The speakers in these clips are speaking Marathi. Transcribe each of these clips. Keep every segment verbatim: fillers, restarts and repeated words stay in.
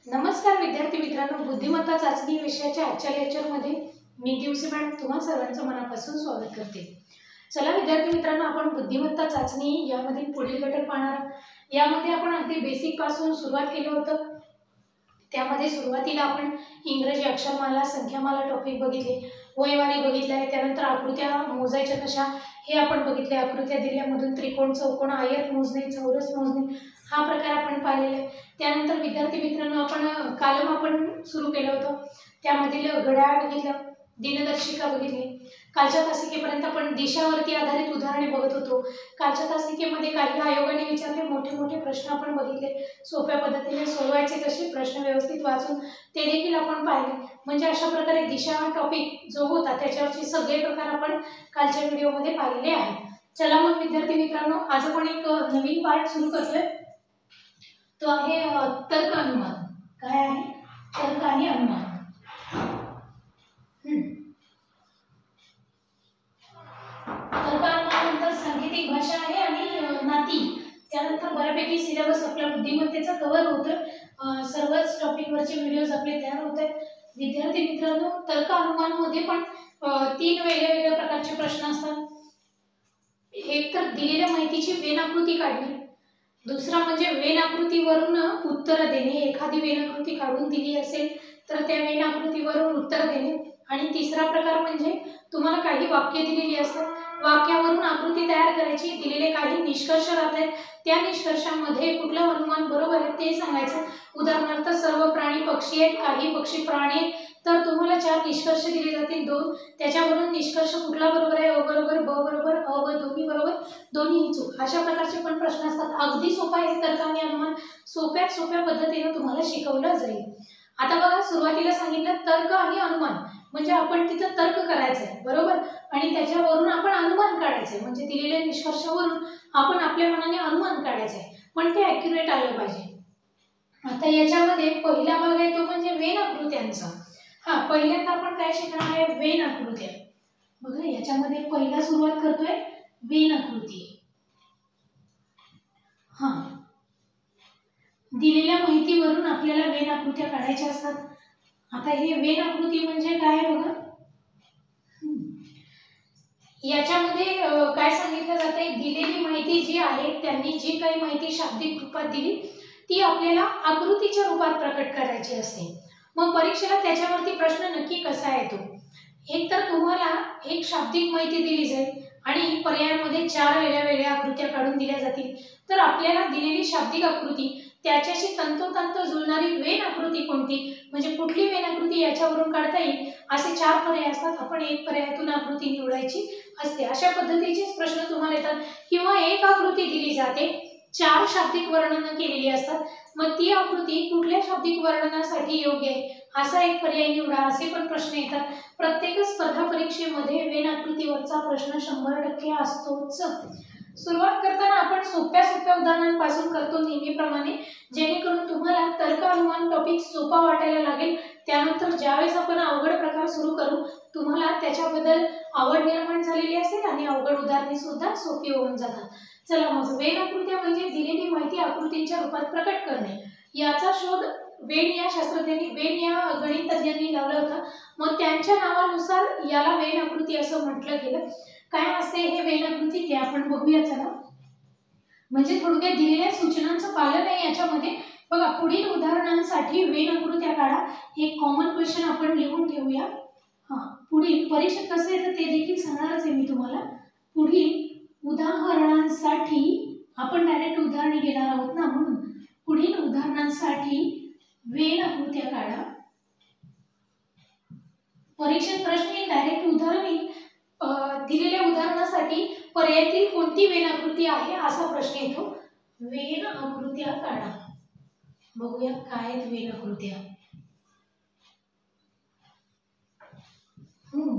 नमस्कार विद्यार्थी मित्रांनो, बुद्धिमत्ता चाचणी विषयाच्या आजच्या लेक्चरमध्ये मी दिवसी मॅडम तुम्हा सर्वांचं मनापासून स्वागत करते। चला विद्यार्थी मित्रांनो, आपण बुद्धिमत्ता चाचणी यामधील पुढील घटक पाहणार आहोत। यामध्ये आपण अगदी बेसिक पासून सुरुवात केलं होतं। त्यामध्ये सुरुवातीला आपण इंग्रजी अक्षरमाला, संख्यामाला टॉपिक बघितले, वयवारी बघितले, त्यानंतर आकृत्या मोजायच्या कशा हे आपण बघितले। आकृत्या दिल्यामधून त्रिकोण, चौकोन, आयत मोजणे, चौरस मोजणे हा प्रकार आपण पाहिलेला आहे। त्यानंतर विद्यार्थी मित्रांनो, आपण कालम आपण सुरू केलं होतं। त्यामधील घड्याळ बघितलं, दिनदर्शिका बघितली। कालच्या तासिकेपर्यंत आपण दिशावरती आधारित उदाहरणे बघत होतो। कालच्या तासिकेमध्ये काही आयोगाने विचारले मोठे मोठे प्रश्न आपण बघितले, सोप्या पद्धतीने सोडवायचे कसे, प्रश्न व्यवस्थित वाचून ते देखील आपण पाहिले। म्हणजे अशा प्रकारे दिशा हा टॉपिक जो होता त्याच्यावरचे सगळे प्रकार आपण कालच्या व्हिडिओमध्ये पाहिलेले आहेत। चला मग विद्यार्थी मित्रांनो, आज आपण एक नवीन पार्ट सुरू करतोय, तो आहे तर्क अनुमान। काय आहे? तर्क आणि अनुमान। तर्क अनुमान नंतर सांकेतिक भाषा आहे आणि नाती। त्यानंतर बऱ्यापैकी सिलेबस आपल्या बुद्धिमत्तेचा कव्हर होतं। सर्वच टॉपिक वरचे व्हिडिओज आपले तयार होत आहेत। विद्यार्थी मित्रांनो, तर्क अनुमान मध्ये पण तीन वेगळ्या वेगळ्या प्रकारचे प्रश्न असतात। एक तर दिलेल्या माहितीची वेन आकृती काढणे, दुसरा म्हणजे वेन आकृतीवरून उत्तर देणे। एखादी वेन आकृती काढून दिली असेल तर त्या वेन आकृतीवरून उत्तर देणे, आणि तिसरा प्रकार म्हणजे तुम्हाला काही वाक्य दिलेली असतात, वाक्यावरून आकृती तयार करायची, दिलेले काही निष्कर्ष राहतात, त्या निष्कर्षामध्ये कुठलं अनुमान बरोबर आहे ते सांगायचं। उदाहरणार्थ सर्व प्राणी पक्षी आहेत, काही पक्षी प्राणी आहेत, तर तुम्हाला चार निष्कर्ष दिले जातील, दोन, त्याच्यावरून निष्कर्ष कुठला बरोबर आहे, अ बरोबर, ब बरोबर, अ व दोन्ही बरोबर, दोन्ही चूक, अशा प्रकारचे पण प्रश्न असतात। अगदी सोपा आहे तर्क आणि अनुमान, सोप्यात सोप्या पद्धतीने तुम्हाला शिकवलं जाईल। आता बघा, सुरुवातीला सांगितलं तर्क आणि अनुमान म्हणजे आपण तिथं तर्क करायचं आहे, बरोबर, आणि त्याच्यावरून आपण अनुमान काढायचं, म्हणजे दिलेल्या निष्कर्षावरून आपण आपल्या मनाने अनुमान काढायचं आहे, पण ते ॲक्युरेट आलं पाहिजे। आता याच्यामध्ये पहिला भाग आहे तो म्हणजे वेन आकृत्यांचा। हा, पहिल्यांदा आपण काय शिकणार आहे? वेन आकृत्या। बघा, याच्यामध्ये पहिला सुरुवात करतोय वेन आकृती। हा, दिलेल्या माहितीवरून आपल्याला वेन आकृत्या काढायच्या असतात। आता हे वेन आकृती म्हणजे काय बघा, याच्यामध्ये काय सांगितलं जाते, दिलेली माहिती जी आहे, त्यांनी जी काही माहिती शाब्दिक रूपात दिली ती आपल्याला आकृतीच्या रूपात प्रकट करायची असते। मग परीक्षेला त्याच्यावरती प्रश्न नक्की कसा येतो? एक तर तुम्हाला एक शाब्दिक माहिती दिली जाईल आणि पर्यायामध्ये चार वेगळ्या वेगळ्या आकृत्या काढून दिल्या जातील, तर आपल्याला दिलेली शाब्दिक आकृती त्याच्याशी तंतोतंत जुळणारी वेन आकृती कोणती, म्हणजे कुठली वेन आकृती याच्यावरून काढता येईल, असे चार पर्याय असतात। आपण एक पर्यायातून आकृती निवडायची असते। अशा पद्धतीचेच प्रश्न तुम्हाला येतात, किंवा एक आकृती दिली जाते, चार शाब्दिक वर्णन केलेली असतात, मग ती आकृती कुठल्या शाब्दिक वर्णनासाठी योग्य आहे असा एक पर्याय निवडा, असे पण प्रश्न येतात। प्रत्येक स्पर्धा परीक्षेमध्ये वेन आकृतीवरचा प्रश्न शंभर टक्के असतोच। सुरुवात करताना आपण सोप्या सोप्या उदाहरणांपासून करतो नेहमीप्रमाणे, जेणेकरून तुम्हाला तर्क अनुमान टॉपिक सोपा वाटायला लागेल। त्यानंतर ज्यावेळेस आपण अवघड प्रकार सुरू करू, तुम्हाला त्याच्याबद्दल आवड निर्माण झालेली असेल आणि अवघड उदाहरणे सुद्धा सोपी होऊन जातात। चला मग, वेन आकृत्या म्हणजे दिलेली माहिती आकृतींच्या रूपात प्रकट करणे। याचा शोध वेन या शास्त्रज्ञांनी, वेन या गणितज्ञांनी लावला होता। मग त्यांच्या नावानुसार याला वेन आकृती असं म्हटलं गेलं। काय असते हे वेन आकृती ते आपण बघूया। चला, म्हणजे थोडक्यात दिलेल्या सूचनांचं पालन आहे याच्यामध्ये। बघा, पुढील उदाहरणांसाठी वेन आकृत्या काढा, एक कॉमन क्वेश्चन आपण लिहून ठेवूया। हा, पुढील परीक्षेत कसं येतं ते देखील सांगणारच आहे मी तुम्हाला। पुढील उदाहरणांसाठी आपण डायरेक्ट उदाहरणे घेणार आहोत ना, म्हणून पुढील उदाहरणांसाठी वेन आकृत्या काढा। परीक्षेत प्रश्न येईल, डायरेक्ट उदाहरण येईल, दिलेल्या उदाहरणासाठी पर्यायातील कोणती वेन आकृती आहे असा प्रश्न येतो। वेन आकृत्या काढा, बघूया काय आहेत वेन आकृत्या। हम्म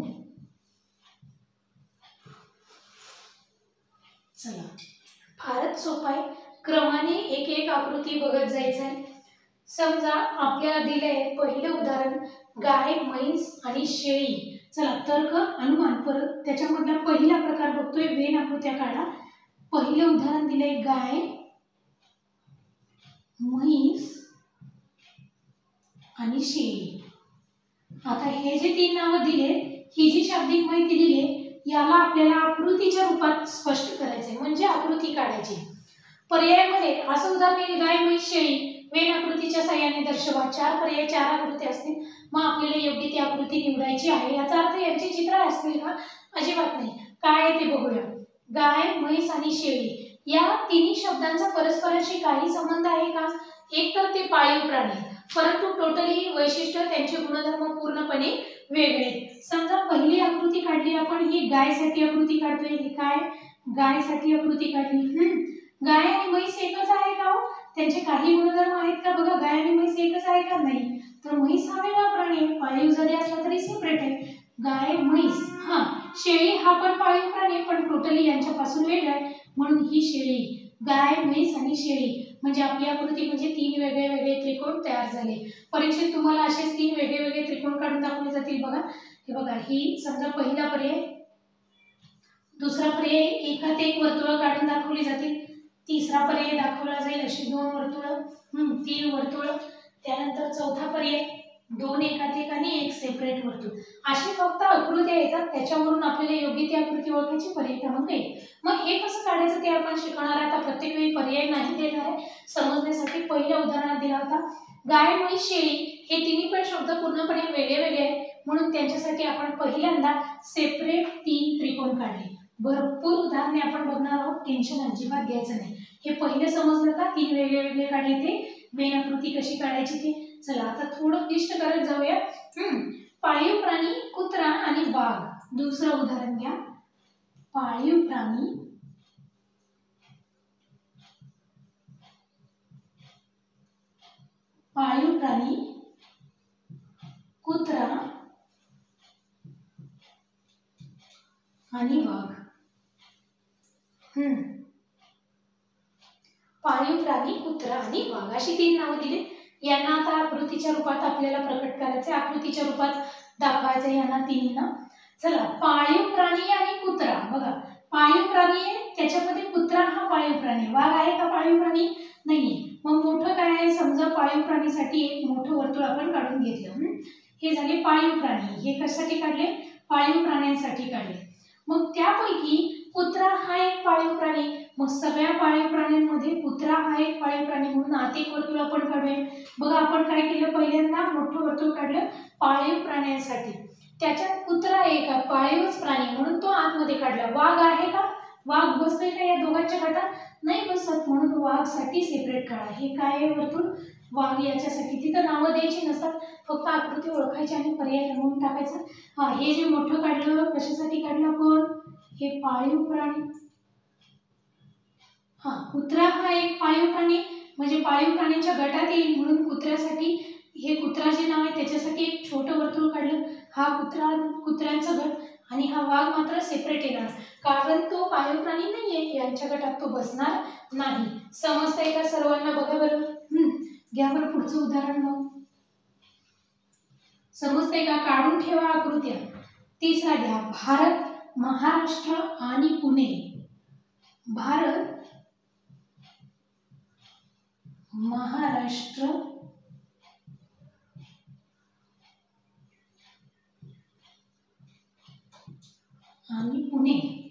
चला, फारच सोपा आहे, क्रमाने एक एक आकृती बघत जायचं आहे। समजा आपल्याला दिलंय पहिलं उदाहरण गाय, म्हैस आणि शेळी। चला, तर्क अनुमान परत त्याच्यामधला पहिला प्रकार बघतोय, वेन आकृत्या काढा। पहिलं उदाहरण दिलंय गाय, म्हैस आणि शेळी. आता हे जे तीन नावं दिले, ही जी शाब्दिक माहिती दिली आहे, याला आपल्याला आकृतीच्या रूपात स्पष्ट करायचंय, म्हणजे आकृती काढायची. पर्यायामध्ये असं उदाहरण आहे, गाय, म्हैस, शेळी वेन आकृतीच्या साहाय्याने दर्शवा. चार पर्याय, चार आकृती असतील, मग आपल्याला योग्य ती आकृती निवडायची आहे. याचा अर्थ यांची चित्र असतील का? अजिबात नाही. काय आहे ते बघूया. गाय, म्हैस आणि शेळी या तिन्ही शब्दांचा परस्परांशी काही संबंध आहे का? एक तर ते पाळीव प्राणी, परंतु टोटली वैशिष्ट्य, त्यांचे गुणधर्म पूर्णपणे वेगळे. समजा पहिली आकृती काढली आपण, ही गायसाठी आकृती काढतोय. ही काय? गायसाठी आकृती काढली. हम्म गाय आणि म्हैस एकच आहे का? त्यांचे काही गुणधर्म आहेत का? बघा, गाय आणि म्हैस एकच आहे का? नाही. तर म्हैस हा वेगळा प्राणी आहे, पाळीव जरी असला तरी सेपरेट आहे. गाय, म्हैस. हा, शेळी हा पण पाळीव प्राणी, पण टोटली यांच्यापासून वेगळा आहे, म्हणून ही शेळी. गाय, म्हैस आणि शेळी म्हणजे आपली आकृती, म्हणजे तीन वेगळे वेगळे त्रिकोण तयार झाले. परीक्षेत तुम्हाला असेच तीन वेगळे वेगळे त्रिकोण काढून दाखवले जातील. बघा, हे बघा, ही समजा पहिला पर्याय, दुसरा पर्याय एकात एक वर्तुळ काढून दाखवली जातील, तिसरा पर्याय दाखवला जाईल अशी दोन वर्तुळ, हम्म तीन वर्तुळ, त्यानंतर चौथा पर्याय दोन एकात एक आणि एक सेपरेट वर्तुळ. अशी फक्त आकृत्या येतात, त्याच्यावरून आपल्याला योग्य ती आकृती ओळखायची, पर्याय क्रमांक एक. मग हे कसं काढायचं ते आपण शिकणार आहे. आता प्रत्येक वेळी पर्याय नाही देणार आहे, समजण्यासाठी पहिल्या उदाहरणात दिला होता. गाय, म्हैस, शेळी हे तिन्ही पण शब्द पूर्णपणे वेगळे वेगळे आहेत, म्हणून त्यांच्यासाठी आपण पहिल्यांदा सेपरेट तीन त्रिकोण काढले. भरपूर उदाहरणे आपण बघणार आहोत, टेन्शन अजिबात घ्यायचं नाही. हे पहिले समजलं का? तीन वेगळे वेगळे काढले ते, वेन आकृती कशी काढायची ते. चला आता थोडं क्लिष्ट करत जाऊया. हम्म पाळीव प्राणी कुत्रा आणि वाघ. दुसरं उदाहरण घ्या. पाळीव प्राणी पाळीव प्राणी कुत्रा आणि वाघ. हम्म पाळीव प्राणी, कुत्रा आणि वाघ अशी तीन नावं दिली. यांना आता आकृतीच्या रूपात आपल्याला प्रकट करायचे, आकृतीच्या रूपात दाखवायचे यांना तिन्हींना. चला, पाळीव प्राणी आणि कुत्रा. बघा, पाळीव प्राणी आहे, त्याच्यामध्ये कुत्रा हा पाळीव प्राणी. वाघ आहे का पाळीव प्राणी? नाहीये. मग मोठं काय आहे? समजा पाळीव प्राणीसाठी एक मोठं वर्तुळ आपण काढून घेतलं. हे झाले पाळीव प्राणी. हे कशासाठी काढले? पाळीव प्राण्यांसाठी काढले. मग त्यापैकी कुत्रा हा एक पाळीव प्राणी. मग सगळ्या पाळीव प्राण्यांमध्ये कुत्रा हा एक पाळीव प्राणी, म्हणून आत एक वर्तुळ आपण काढूया. बघा, आपण काय केलं? पहिल्यांदा मोठं वर्तुळ काढलं पाळीव प्राण्यांसाठी. त्याच्यात कुत्रा एक पाळीवच प्राणी, म्हणून तो आतमध्ये काढला. वाघ आहे का? वाघ बसतोय का या दोघांच्या गटात? नाही बसत, म्हणून वाघ साठी सेपरेट काढा. हे काय आहे वर्तुळ? वाघ. याच्यासाठी तिथं नावं द्यायची नसतात, फक्त आकृती ओळखायची आणि पर्याय लिहून टाकायचा. हा, हे जे मोठं काढलं कशासाठी काढलं आपण? हे पाळीव प्राणी. हा, कुत्रा हा एक पाळीव प्राणी, म्हणजे पाळीव प्राण्यांच्या गटात येईल, म्हणून कुत्र्यासाठी हे कुत्रा जे नाव आहे त्याच्यासाठी एक छोटं वर्तुळ काढलं. हा कुत्रा, कुत्र्यांचा गट, आणि हा वाघ मात्र सेपरेट येणार, कारण तो पाळीव प्राणी नाहीये, यांच्या गटात तो बसणार नाही. समजतंय का सर्वांना? बघा बरं. हम्म घ्या बरं पुढचं उदाहरण. मग समजतंय का? काढून ठेवा आकृत्या. तिसरा घ्या. भारत, महाराष्ट्र आणि पुणे. भारत, महाराष्ट्र आणि पुणे.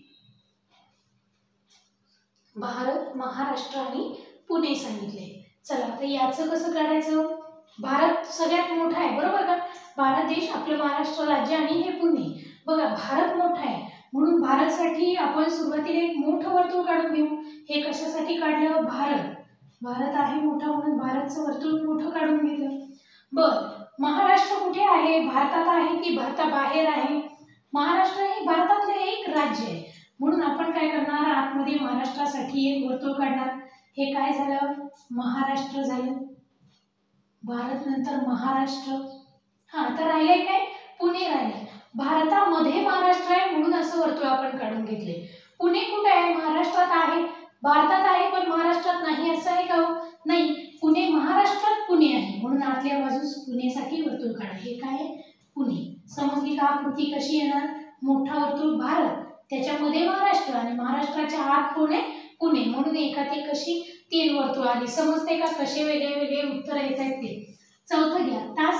भारत, महाराष्ट्र आणि पुणे सांगितले. चला, आता याचं कसं काढायचं? भारत सगळ्यात मोठा आहे, बरोबर का? भारत देश, आपलं महाराष्ट्र राज्य आणि हे पुणे. बघा, भारत मोठा आहे, म्हणून भारतसाठी आपण सुरुवातीला एक मोठं वर्तुळ काढून घेऊ. हे कशासाठी काढलं? भारत. भारत आहे मोठा, म्हणून भारतचं वर्तुळ मोठं काढून घेतलं. बर, महाराष्ट्र कुठे आहे? भारतात आहे की भारताबाहेर आहे? महाराष्ट्र हे भारतातले एक राज्य आहे, म्हणून आपण काय करणार? आतमध्ये महाराष्ट्रासाठी एक वर्तुळ काढणार. हे काय झालं? महाराष्ट्र झालं. भारत नंतर महाराष्ट्र. हा, तर राहिले काय? पुणे राहिले. भारतामध्ये महाराष्ट्र आहे, म्हणून असं वर्तुळ आपण काढून घेतले. पुणे कुठे आहे? महाराष्ट्रात आहे. भारतात आहे पण महाराष्ट्रात नाही, असं आहे का? नाही, पुणे महाराष्ट्रात पुणे आहे, म्हणून आतल्या बाजूस पुणेसाठी वर्तुळ काढा. हे काय आहे? पुणे. समजली का आकृती कशी येणार? मोठा वर्तुळ भारत, त्याच्यामध्ये महाराष्ट्र, आणि महाराष्ट्राच्या आत कोण आहे? पुणे, म्हणून एकात एक कशी तीन वर्तुळ आली. समजते का कसे वेगळे वेगळे उत्तर येत आहेत ते? चौथं घ्या. तास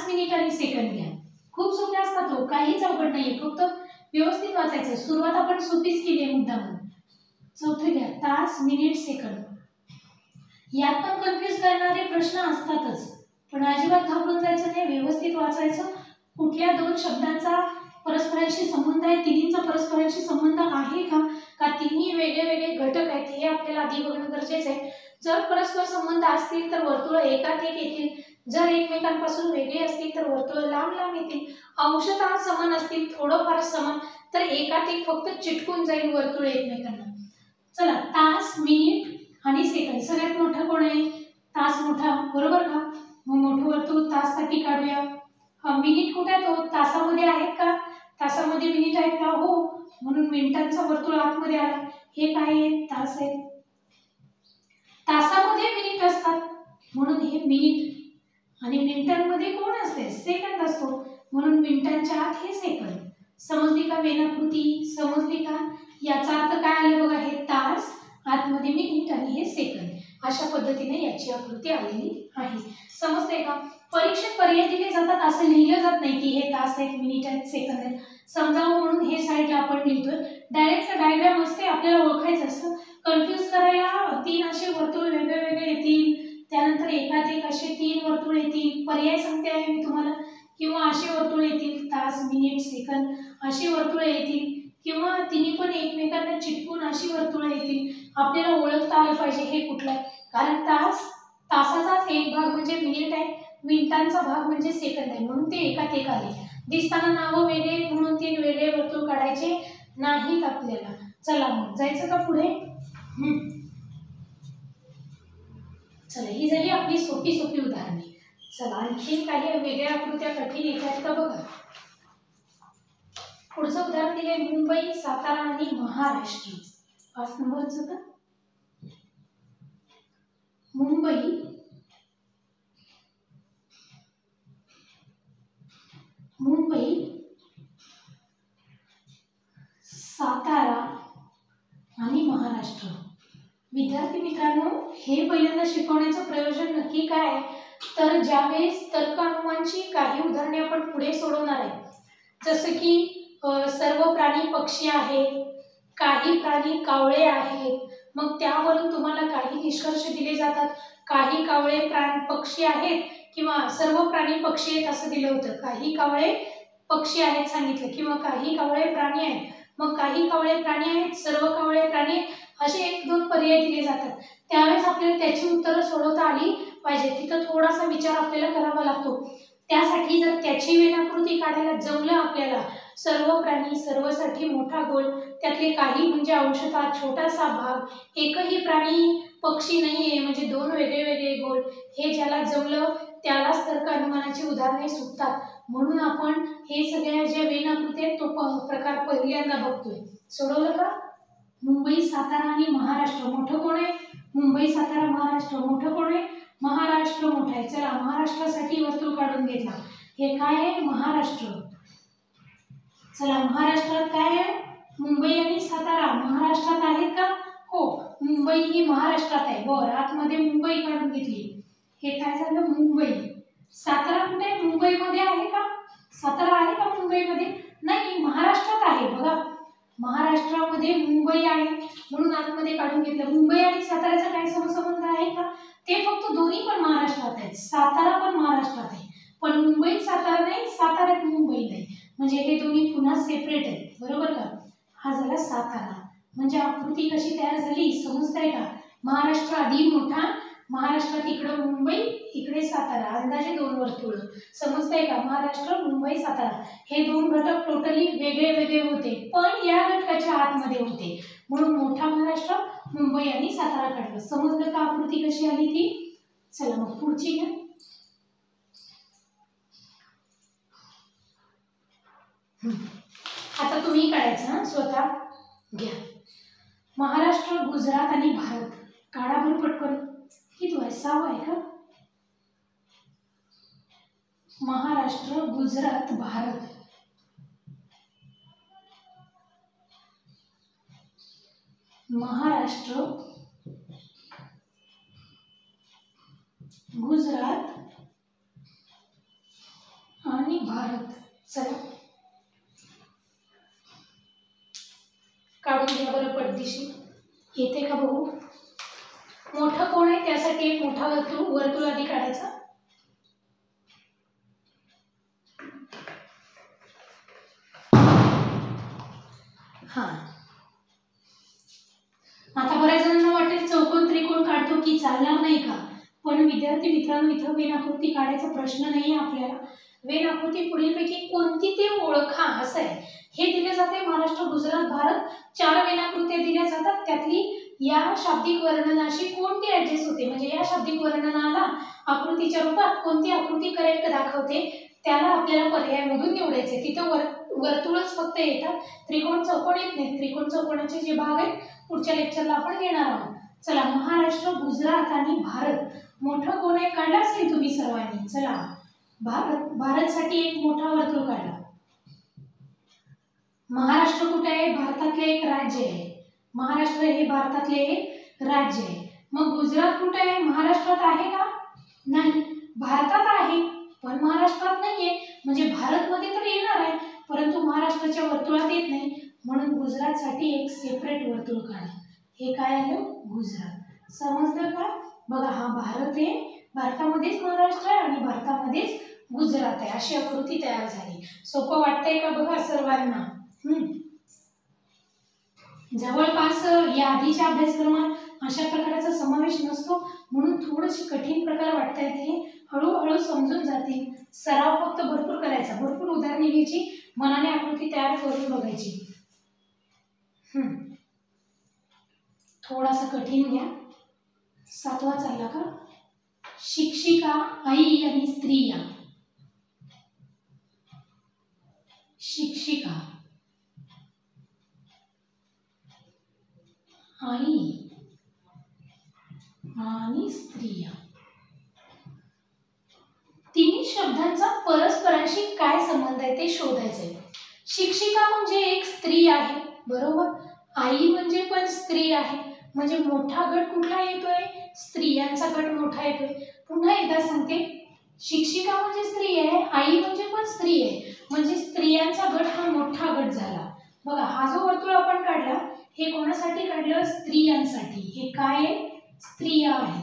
आणि सेकंद घ्या. खूप सोपे असतात हो, काहीच अवघड नाहीये, फक्त व्यवस्थित वाचायचं. सुरुवात आपण सोपीच केली आहे मुद्दाम. चौथं घ्या तास, मिनिट, सेकंद. यात पण कन्फ्युज करणारे प्रश्न असतातच, पण अजिबात घाबरून जायचं नाही, व्यवस्थित वाचायचं. कुठल्या दोन शब्दांचा परस्परांशी संबंध आहे, तिन्हींचा परस्परांशी संबंध आहे का, का तिन्ही वेगळे वेगळे घटक आहेत हे आपल्याला आधी बघणं गरजेचं आहे. जर परस्पर संबंध असतील तर वर्तुळ एकात एक येतील, जर एकमेकांपासून वेगळे असतील तर वर्तुळ लांब लांब येतील. अंशतः समान असतील, थोडंफार समान, तर एकात एक फक्त चिटकून जाईल वर्तुळ एकमेकांना. चला, तास, मिनिट आणि सेकंद. सगळ्यात मोठा कोण आहे? तास मोठा, बरोबर का? मग मोठं वर्तुळ ताससाठी काढूया. मिनिट कुठे आहे? तो तासामध्ये आहेत का? तासामध्ये मिनिट आहेत का? हो, म्हणून मिनिटांचा वर्तुळ आतमध्ये आला. हे काय आहे? तास आहे. तासामध्ये मिनिट असतात म्हणून हे मिनिट, आणि मिनिटांमध्ये कोण असते? सेकंद असतो, म्हणून मिनिटांच्या आत हे सेकंद. समजली का वेनाकृती? समजली का? याचा अर्थ काय आलं बघा, हे तास, आतमध्ये मिनिट आणि हे सेकंद. अशा पद्धतीने याची आकृती आलेली आहे. समजते का? परीक्षेत पर्याय दिले जातात, असं लिहिलं जात नाही की हे तास आहेत, मिनिट आहेत, सेकंद आहेत. समजावं म्हणून हे साईडला आपण लिहितोय. डायरेक्ट डायग्राम असते, आपल्याला ओळखायचं असतं. कन्फ्यूज करायला तीन असे वर्तुळ वेगळे वेगळे येतील, त्यानंतर एकात एक असे तीन वर्तुळ येतील. पर्याय सांगते आहे मी तुम्हाला. किंवा असे वर्तुळ येतील, तास, मिनिट, सेकंद अशी वर्तुळ येतील, किंवा तिन्ही पण एकमेकांना चिटकून अशी वर्तुळ येतील. आपल्याला ओळखता आलं पाहिजे हे कुठलं आहे, कारण तास, तासाचाच एक भाग म्हणजे मिनिट आहे, मिनिटांचा भाग म्हणजे सेकंद आहे, म्हणून ते एकात एक आले. दिसताना नावं वेगळे म्हणून तीन वेगळे वर्तुळ काढायचे नाहीत आपल्याला. चला मग जायचं का पुढे? हम्म चला, ही झाली आपली सोपी सोपी उदाहरणे. चला, आणखी काही वेगळ्या आकृत्या कठीण येतात का बघा. पुढचं उदाहरण दिले मुंबई, सातारा आणि महाराष्ट्र. पाच नंबरचं का? मुंबई, मुंबई, सातारा आणि महाराष्ट्र. विद्यार्थी मित्रांनो, हे पहिल्यांदा शिकवण्याचं प्रयोजन नक्की काय आहे, तर ज्यावेळेस तर्क अनुमानची काही उदाहरणे आपण पुढे सोडवणार आहे, जसं की सर्व प्राणी पक्षी आहेत, काही प्राणी कावळे आहेत, मग त्यावरून तुम्हाला काही निष्कर्ष दिले जातात. काही कावळे प्राणी पक्षी आहेत किंवा सर्व प्राणी पक्षी आहेत असं दिलं होतं. काही कावळे पक्षी आहेत सांगितलं, किंवा काही कावळे प्राणी आहेत. मग काही कावळे प्राणी आहेत, सर्व कावळे प्राणी, असे एक दोन पर्याय दिले जातात. त्यावेळेस आपल्याला त्याची उत्तरं सोडवता आली पाहिजे. तिथं थोडासा विचार आपल्याला करावा लागतो. त्यासाठी जर त्याची वेनाकृती काढायला जमलं आपल्याला, सर्व प्राणी, सर्वसाठी मोठा गोल, त्यातले काही म्हणजे अंशतः छोटासा भाग, एकही प्राणी पक्षी नाहीये म्हणजे दोन वेगळे वेगळे गोल, हे ज्याला जमलं त्यालाच तर्क अनुमानाची उदाहरणे सुटतात. म्हणून आपण हे सगळ्या ज्या वेनाकृती आहेत तो प्रकार पहिल्यांदा बघतोय. सोडवलं का? मुंबई, सातारा आणि महाराष्ट्र. मोठं कोण आहे? मुंबई, सातारा, महाराष्ट्र. मोठं कोण आहे? महाराष्ट्र मोठा आहे. चला, महाराष्ट्रासाठी वर्तुळ काढून घेतला. हे काय आहे? महाराष्ट्र. चला, महाराष्ट्रात काय आहे? मुंबई आणि सातारा महाराष्ट्रात आहेत का? हो, मुंबई ही महाराष्ट्रात आहे. बरं, आतमध्ये मुंबई काढून घेतली. हे काय झालं? मुंबई. सातारा कुठे आहे? मुंबईमध्ये आहे का? सातारा आहे का मुंबईमध्ये? नाही, महाराष्ट्रात आहे. बघा, महाराष्ट्रामध्ये मुंबई आहे म्हणून आतमध्ये काढून घेतलं. मुंबई आणि साताऱ्याचा काय समसंबंध आहे का? ते फक्त दोन्ही पण महाराष्ट्रात आहेत. सातारा पण महाराष्ट्रात आहे, पण मुंबई सातारा नाही, साताऱ्यात मुंबई नाही, म्हणजे हे दोन्ही पुन्हा सेपरेट आहेत. बरोबर का? हा झाला सातारा. म्हणजे आकृती कशी तयार झाली समजताय का? महाराष्ट्र आधी मोठा, महाराष्ट्रात इकडं मुंबई, इकडे सातारा, अंदाजे दोन वर्तुळ. समजताय का? महाराष्ट्र, मुंबई, सातारा हे दोन घटक टोटली वेगळे वेगळे होते, पण या घटकाच्या आतमध्ये होते, म्हणून मोठा महाराष्ट्र, मुंबई आणि सातारा काढलं. समजलं का आकृती कशी आली ती? चला मग पुढची घ्या. आता तुम्ही काढायचं हा स्वतः. घ्या. महाराष्ट्र, गुजरात आणि भारत. काढा बरं पटकन. किती आहे? सहा आहे का? महाराष्ट्र, गुजरात, भारत. महाराष्ट्र, गुजरात भारत. चला काढून घ्या बरं पटदिशी. येते का बघू. मोठं कोण आहे त्यासाठी एक मोठा वर्तुळ वर्तुळ आधी काढायचा. हा आता बऱ्याच जणांना वाटेल चौकोन त्रिकोण काढतो की चालणार नाही का, पण विद्यार्थी मित्रांनो इथं वेन आकृती काढायचा प्रश्न नाही आहे आपल्याला. वेन आकृती पुढीलपैकी कोणती ते ओळखा असं आहे. हे दिले जाते महाराष्ट्र, गुजरात, भारत चार वेन आकृत्या दिल्या जातात. त्यातली या शाब्दिक वर्णनाशी कोणती ऍडजस्ट होते, म्हणजे या शाब्दिक वर्णनाला आकृतीच्या रूपात कोणती आकृती करेक्ट दाखवते त्याला आपल्याला पर्यायामधून निवडायचे. तिथं वर वर्तुळच फक्त येतात, त्रिकोण चौकोन येत नाही. त्रिकोण चौकोनाचे जे भाग आहेत पुढच्या लेक्चरला आपण घेणार आहोत. चला महाराष्ट्र, गुजरात आणि भारत मोठं कोण आहे काढला असेल तुम्ही सर्वांनी. चला भारत भारतसाठी एक मोठा वर्तुळ काढला. महाराष्ट्र कुठे आहे, भारतातले एक राज्य आहे. महाराष्ट्र हे भारतातले एक राज्य आहे. मग गुजरात कुठे आहे, महाराष्ट्रात आहे का, नाही, भारतात आहे पण महाराष्ट्रात नाहीये. म्हणजे भारत मध्ये तर येणार आहे परंतु महाराष्ट्राच्या वर्तुळात येत नाही, म्हणून गुजरातसाठी एक सेपरेट वर्तुळ काढा. हे काय आलं, गुजरात. समजलं का. बघा हा भारत आहे, भारतामध्येच महाराष्ट्र आहे आणि भारतामध्येच गुजरात आहे. अशी आकृती तयार झाली. सोपं वाटतंय का बघा सर्वांना. हम्म जवळपास या आधीच्या अभ्यासक्रमात अशा प्रकारचा समावेश नसतो म्हणून थोडीशी कठीण प्रकार वाटतायत. हे हळूहळू समजून जातील. सराव फक्त भरपूर करायचा, भरपूर उदाहरणे घ्यायची, मनाने आकृती तयार करून बघायची. हम्म थोडासा कठीण घ्या. सातवा चालला का. शिक्षिका, आई आणि स्त्रिया. शिक्षिका, आई आणि स्त्रिया. तिन्ही शब्दांचा परस्परांशी काय संबंध आहे ते शोधायचंय. शिक्षिका म्हणजे एक स्त्री आहे, बरोबर. आई म्हणजे पण स्त्री आहे, म्हणजे मोठा गट कुठला येतोय, स्त्रियांचा गट मोठा येतोय. पुन्हा एकदा सांगते, शिक्षिका म्हणजे स्त्री आहे, आई म्हणजे पण स्त्री आहे, म्हणजे स्त्रियांचा गट हा मोठा गट झाला. बघा हा जो वर्तुळ आपण काढला हे कोणासाठी काढलं, स्त्रियांसाठी. हे काय आहे, स्त्रिया आहे.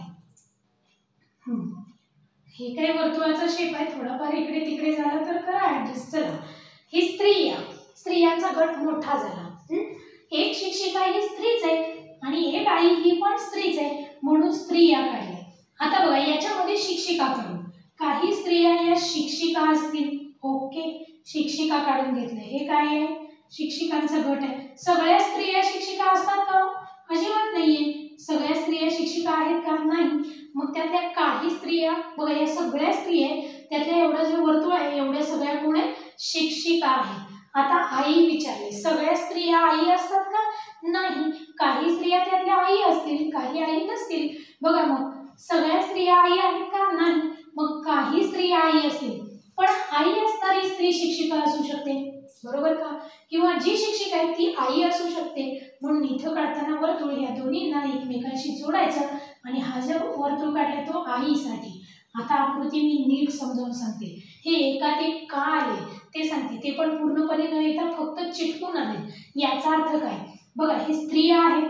हम्म हे काय वर्तुळाचा शेप आहे, थोडाफार इकडे तिकडे झाला तर करा ऍडजस्ट. चला ही स्त्रिया, स्त्रियांचा गट मोठा झाला. एक शिक्षिका ही स्त्रीच आहे आणि एक आई ही पण स्त्रीच आहे म्हणून स्त्रिया काढल्या. आता बघा याच्यामध्ये शिक्षिका काढू. काही स्त्रिया या शिक्षिका असतील, ओके, शिक्षिका काढून घेतले. हे काय आहे, शिक्षिकांचा गट आहे. सगळ्या स्त्रिया शिक्षिका असतात का, अजिबात नाहीये. सगळ्या स्त्रिया शिक्षिका आहेत का, नाही. मग त्यातल्या काही स्त्रिया, बघा या सगळ्या स्त्रिया त्यातल्या एवढं जे वर्तुळ आहे एवढ्या सगळ्या कोण आहे, शिक्षिका आहेत. आता आई विचारले, सगळ्या स्त्रिया आई असतात का, नाही. काही स्त्रिया त्यातल्या आई असतील, काही आई नसतील. बघा मग सगळ्या स्त्रिया आई आहेत का, नाही. मग काही स्त्रिया आई असतील पण आई असणारी स्त्री शिक्षिका असू शकते, बरोबर का. किंवा जी शिक्षिका आहे ती आई असू शकते. म्हणून इथं काढताना वर्तुळ या दोन्हींना एकमेकांशी जोडायचं आणि हा जो वर्तुळ काढला तो आईसाठी. आता आकृती मी नीट समजावून सांगते. हे एकात एक का आले ते सांगते, ते पण पूर्णपणे न येता फक्त चिटकून आले. याचा अर्थ काय, बघा हे स्त्रिया आहेत,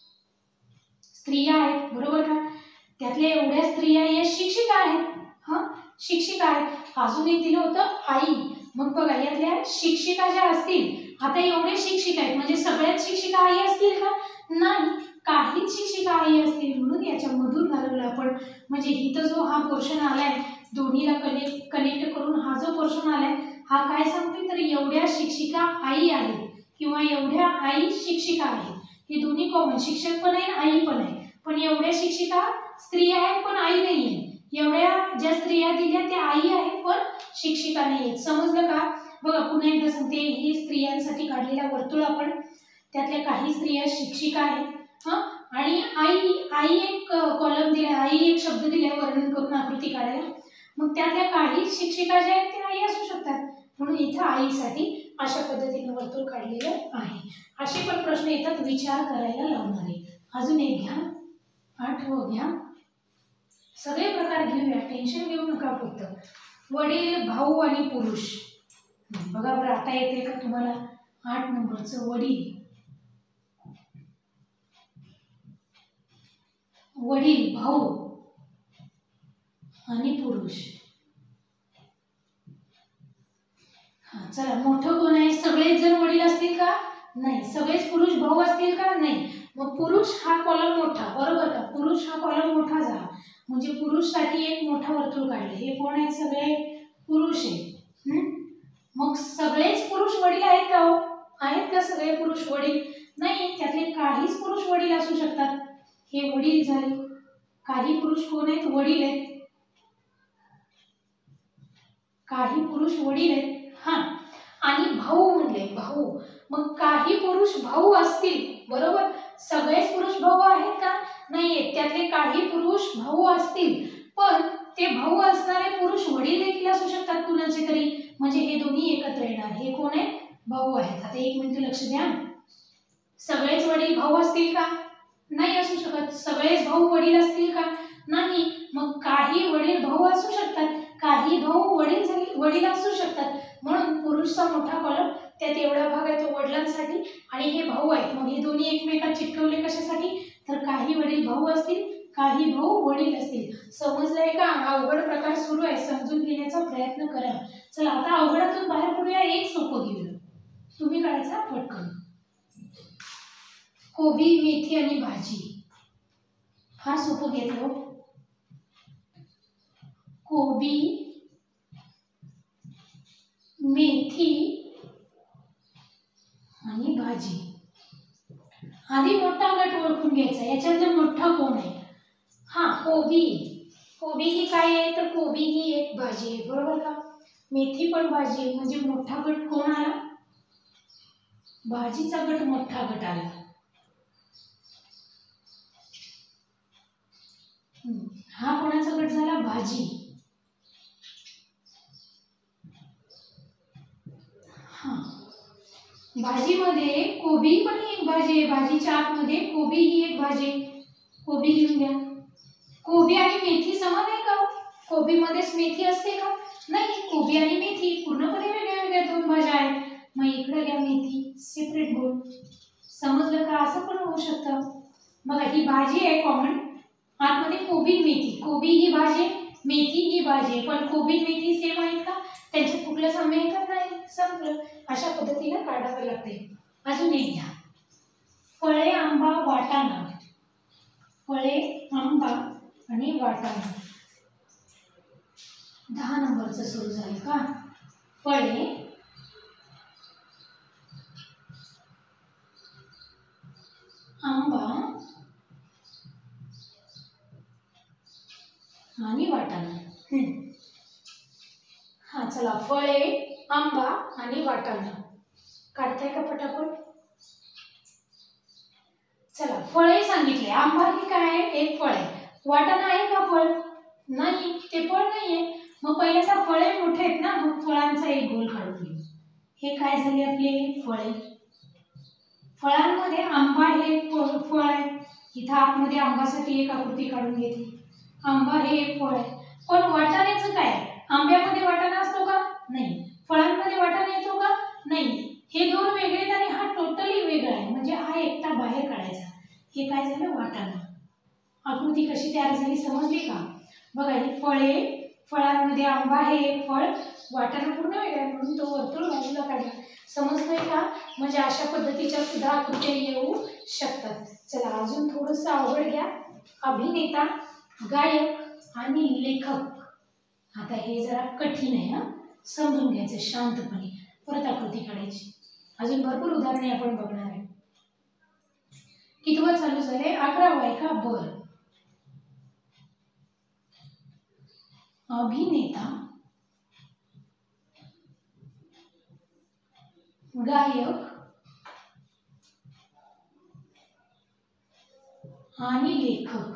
स्त्रिया आहेत, बरोबर का. त्यातल्या एवढ्या स्त्रिया या शिक्षिका आहेत, हा शिक्षिका आहेत. अजून एक दिलं होतं आई. मग बघा यातल्या शिक्षिका ज्या असतील, आता एवढे शिक्षिका आहेत म्हणजे सगळ्याच शिक्षिका आई असतील का, नाही. काहीच शिक्षिका आई असतील म्हणून याच्या मधून घालवलं आपण. म्हणजे इथं जो हा पोर्शन आलाय दोन्हीला कनेक्ट कनेक्ट करून हा जो पोर्शन आलाय हा काय सांगते, तर एवढ्या शिक्षिका आई आहेत किंवा एवढ्या आई शिक्षिका आहेत. हे दोन्ही कॉमन, शिक्षक पण आहे आई पण आहे. पण एवढ्या शिक्षिका स्त्री आहेत पण आई नाही आहे. एवढ्या ज्या स्त्रिया दिल्या त्या आई आहेत पण शिक्षिका नाही आहेत. समजलं का. बघा पुन्हा एकदा सांगते, ही स्त्रियांसाठी काढलेला वर्तुळ आपण, त्यातल्या काही स्त्रिया शिक्षिका आहेत, हा आणि आई आई एक कॉलम दिला, आई एक शब्द दिलाय वर्णन करून आकृती काढायला. मग त्यातल्या काही शिक्षिका ज्या आहेत त्या आई असू शकतात म्हणून इथं आईसाठी अशा पद्धतीने वर्तुळ काढलेलं आहे. असे पण प्रश्न येतात, विचार करायला लावणारे. अजून एक घ्या, आठवं घ्या, सगळे प्रकार घेऊया, टेन्शन घेऊ नका. फक्त वडील, भाऊ आणि पुरुष. बघा बरं आता येते का तुम्हाला आठ नंबरचं वडील. वडील, भाऊ आणि पुरुष. हा चला, मोठं कोण आहे? सगळेच जण वडील असतील का? नाही. सगळेच पुरुष भाऊ असतील का? नाही. मग पुरुष हा कॉलम मोठा, बरोबर का? पुरुष हा कॉलम मोठा झाला म्हणजे पुरुष साठी एक मोठा वर्तुळ काढलं. हे कोण आहेत? सगळे पुरुष आहेत. मग सगळेच पुरुष वडील आहेत का हो? आहेत का सगळे पुरुष वडील? नाही, त्यातले काहीच पुरुष वडील असू शकतात. हे वडील झाले. काही पुरुष कोण आहेत? वडील आहेत. काही पुरुष वडील आहेत. हा, आणि भाऊ म्हणले, भाऊ. मग काही पुरुष भाऊ असतील, बरोबर? सगळेच पुरुष भाऊ आहेत का? नाहीये. त्यातले काही पुरुष भाऊ असतील, पण ते भाऊ असणारे पुरुष वडील देखील असू शकतात कुणाचे तरी, म्हणजे हे दोन्ही एकत्र येणार. हे कोण आहे? भाऊ आहेत. आता एक मिनिट लक्ष द्या. सगळेच वडील भाऊ असतील का? नाही असू शकत. सगळेच भाऊ वडील असतील का? नाही. मग काही वडील भाऊ असू शकतात, काही भाऊ वडील वडील असू शकतात. म्हणून पुरुषचा मोठा कॉलम, त्यात एवढा भाग आहे तो वडिलांसाठी आणि हे भाऊ आहेत. मग हे दोन्ही एकमेकात चिटकवले कशासाठी? तर काही वडील भाऊ असतील, काही भाऊ वडील असतील. समजलंय का? अवघड प्रकार सुरू आहे, समजून घेण्याचा प्रयत्न करा. चला आता अवघडातून बाहेर पडूया. एक सोपं घेऊया, तुम्ही काढायचा पटकन. कोबी, मेथी आणि भाजी. फार सोपं घेतलं. कोबी, मेथी आणि भाजी. आधी मोठा गट ओळखून घ्यायचा. याच्यातलं मोठा कोण आहे? हा, कोबी. कोबी ही काय आहे? तर कोबी ही एक भाजी आहे, बरोबर का? मेथी पण भाजी आहे, म्हणजे मोठा गट कोण आला? भाजीचा गट मोठा गट आला. हा कोणाचा गट झाला? भाजी. हा, भाजीमध्ये कोबी पण एक भाजी आहे. भाजीच्या आतमध्ये कोबी ही एक भाजी आहे. कोबी लिहून घ्या. कोबी आणि मेथी समान आहे का? कोबीमध्येच मेथी असते का? नाही. कोबी आणि मेथी पूर्णपणे वेगळ्या वेगळ्या दोन भाज्या आहेत. मग इकडे घ्या मेथी, सेपरेट बोल. समजलं का? असं पण होऊ शकतं. बघा, ही भाजी आहे कॉमन, आतमध्ये कोबी मेथी. कोबी ही भाजी, मेथी ही भाजी आहे, पण कोबी मेथी सेम आहेत का? त्यांच्यात कुठलं साम्य आहे का? नाही. संपलं. अशा पद्धतीने काढावे लागते. अजून एक घ्या. फळे, आंबा, वाटाणा. फळे, आंबा आणि वाटाणा. दहा नंबरचं सुरू झालं का? फळे, आंबा आणि वाटाणा. हा चला, फळे, आंबा आणि वाटाणा काढताय का पटापट? चला, फळे सांगितले. आंबा ही काय आहे? एक फळ आहे. वाटाणा आहे का फळ? नाही, ते फळ नाहीये. मग पहिल्यांदा फळे मोठे आहेत ना, मग फळांचा एक गोल काढून घेऊ. हे काय झाले आपले? फळे. फळांमध्ये आंबा हे फळ आहे. इथं आतमध्ये आंबासाठी एक आकृती काढून घेतली. आंबा हे एक फळ आहे. पण वाटाण्याचं काय? आंब्यामध्ये वाटाणा असतो का? नाही. फळांमध्ये वाटाणा येतो का? नाही. हे दोन वेगळे आहेत आणि हा टोटली वेगळा आहे, म्हणजे हा एकटा बाहेर काढायचा. हे काय झालं? वाटाणा. आकृती कशी तयार झाली समजली का? बघा, ही फळे, फळांमध्ये आंबा हे एक फळ, वाटाणा पूर्ण वेगळा आहे, म्हणून तो वर्तुळ बाजूला काढला. समजतंय का? म्हणजे अशा पद्धतीच्या सुद्धा आकृत्या येऊ शकतात. चला, अजून थोडंसं अवघड घ्या. अभिनेता, गायक आणि लेखक. आता हे जरा कठीण आहे, हा समजून घ्यायचं शांतपणे. परत आकृती काढायची. अजून भरपूर उदाहरणे आपण बघणार आहे. कितवं चालू झालंय? अकरावं आहे का? बर. अभिनेता, गायक आणि लेखक.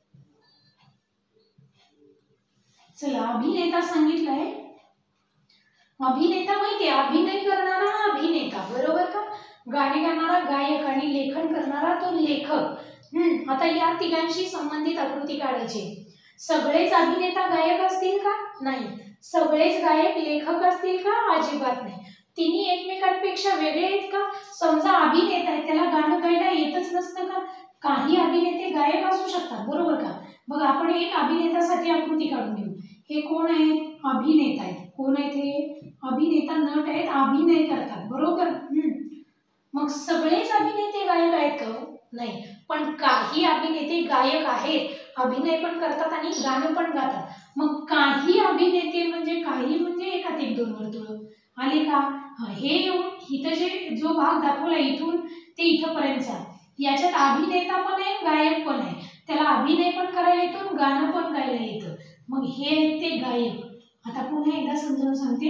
चला, अभिनेता सांगितलंय. अभिनेता माहिती आहे, अभिनय करणारा अभिनेता, बरोबर का? गाणे गाणारा गायक आणि लेखन करणारा तो लेखक. हम्म आता या तिघांशी संबंधित आकृती काढायची. सगळेच अभिनेता गायक असतील का? नाही. सगळेच गायक लेखक असतील का? अजिबात नाही. तिन्ही एकमेकांपेक्षा वेगळे आहेत का? समजा अभिनेता आहे, त्याला गाणं गायला येतच नसतं का? काही अभिनेते गायक असू शकतात, बरोबर का? मग आपण एक अभिनेत्यासाठी आकृती काढून घेऊ. हे कोण आहेत? अभिनेता आहेत. कोण आहेत हे? अभिनेता, नट आहेत, अभिनय करतात, बरोबर. मग सगळेच अभिनेते गायक आहेत का? नाही. पण काही अभिनेते गायक आहेत, अभिनय पण करतात आणि गाणं पण गातात. मग काही अभिनेते म्हणजे काही म्हणजे एकात एक दोन वर्तुळ आले का? हे इथं जे जो भाग दाखवला इथून ते इथपर्यंतचा, याच्यात अभिनेता पण आहे, गायक पण आहे. त्याला अभिनय पण करायला येतो, गाणं पण गायला येतं. मग हे आहेत ते गायक. आता पुन्हा एकदा समजावून सांगते.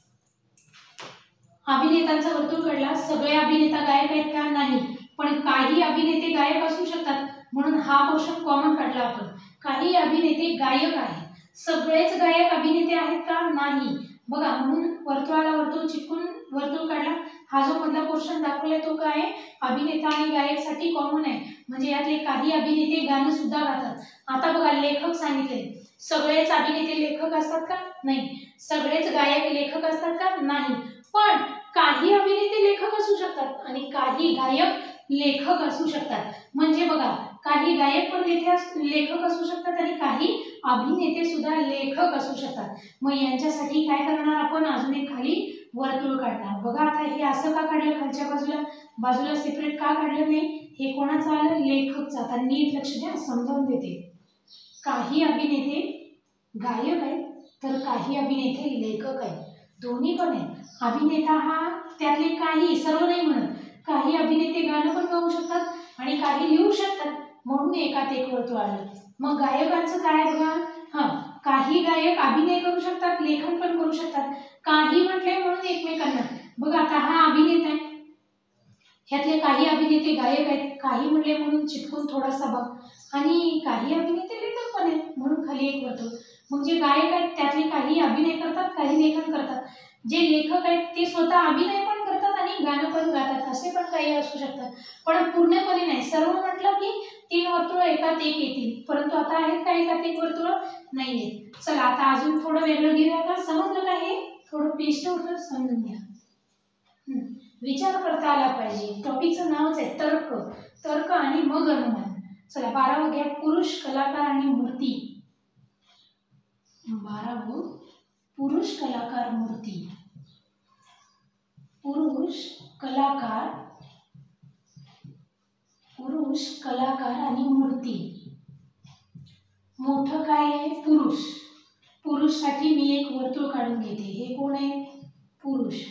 अभिनेत्यांचा वर्तुळ काढला. सगळे अभिनेता गायक आहेत का? नाही. पण काही अभिनेते गायक असू शकतात, म्हणून हा पोर्शन कॉमन काढला आपण. काही अभिनेते गायक आहेत. सगळेच गायक अभिनेते आहेत का? नाही. बघा, म्हणून वर्तुळाला वर्तुळ चिटकून वर्तुळ काढला. हा जो मधला पोर्शन दाखवलाय तो काय? अभिनेता आणि गायकसाठी कॉमन आहे. म्हणजे यातले काही अभिनेते गाणं सुद्धा गातात. आता बघा, लेखक सांगितले. सगळेच अभिनेते लेखक असतात का? नाही. सगळेच गायक लेखक असतात का? नाही. पण काही अभिनेते लेखक असू शकतात आणि काही गायक लेखक असू शकतात. म्हणजे बघा, काही गायक पण लेखक असू शकतात आणि काही अभिनेते सुद्धा लेखक असू शकतात. मग यांच्यासाठी काय करणार आपण? अजून एक खाली वर्तुळ काढणार. बघा, आता हे असं का काढलं? खालच्या बाजूला बाजूला सेपरेट का काढलं नाही? हे कोणाचं आलं? लेखकचं. आता नीट लक्ष द्या, समजावून देते. काही अभिनेते गायक आहेत तर काही अभिनेते लेखक आहेत. दोन्ही पण आहेत. अभिनेता हा त्यातले काही, सर्व नाही म्हणत. काही अभिनेते गाणं पण गाऊ शकतात आणि काही लिहू शकतात, म्हणून एकात एक वर्तुळ आलं. मग गायकांचं काय बघा? हा, काही गायक अभिनय करू शकतात, लेखन पण करू शकतात. काही म्हटले म्हणून एकमेकांना. बघा, आता हा अभिनेता आहे, ह्यातले काही अभिनेते गायक आहेत, काही म्हणले म्हणून चिटकून थोडासा भाग, आणि काही अभिनेते लेखक पण आहेत म्हणून खाली एक वर्तुळ. मग जे गायक आहेत त्यातले काही अभिनय करतात, काही लेखन करतात. जे लेखक आहेत ते स्वतः अभिनय पण करतात आणि गाणं पण गातात, असे पण काही असू शकतात. पण पूर्णपणे नाही. सर्व म्हटलं की तीन वर्तुळ एकात एक येतील, परंतु आता आहेत का एकात एक वर्तुळ? नाहीये. चला, आता अजून थोडं वेगळं घेऊया का? समजलं का? हे थोडं क्लिष्ट होतं, समजून घ्या. विचार करता आला पाहिजे. टॉपिकचं नावच आहे तर्क. तर्क आणि मग अनुमान. चला, बारावं घ्या. पुरुष, कलाकार आणि मूर्ती. बारावं, पुरुष, कलाकार, मूर्ती. पुरुष, कलाकार, पुरुष, कलाकार आणि मूर्ती. मोठं काय आहे? पुरुष. पुरुषसाठी मी एक वर्तुळ काढून घेते. हे कोण आहे? पुरुष.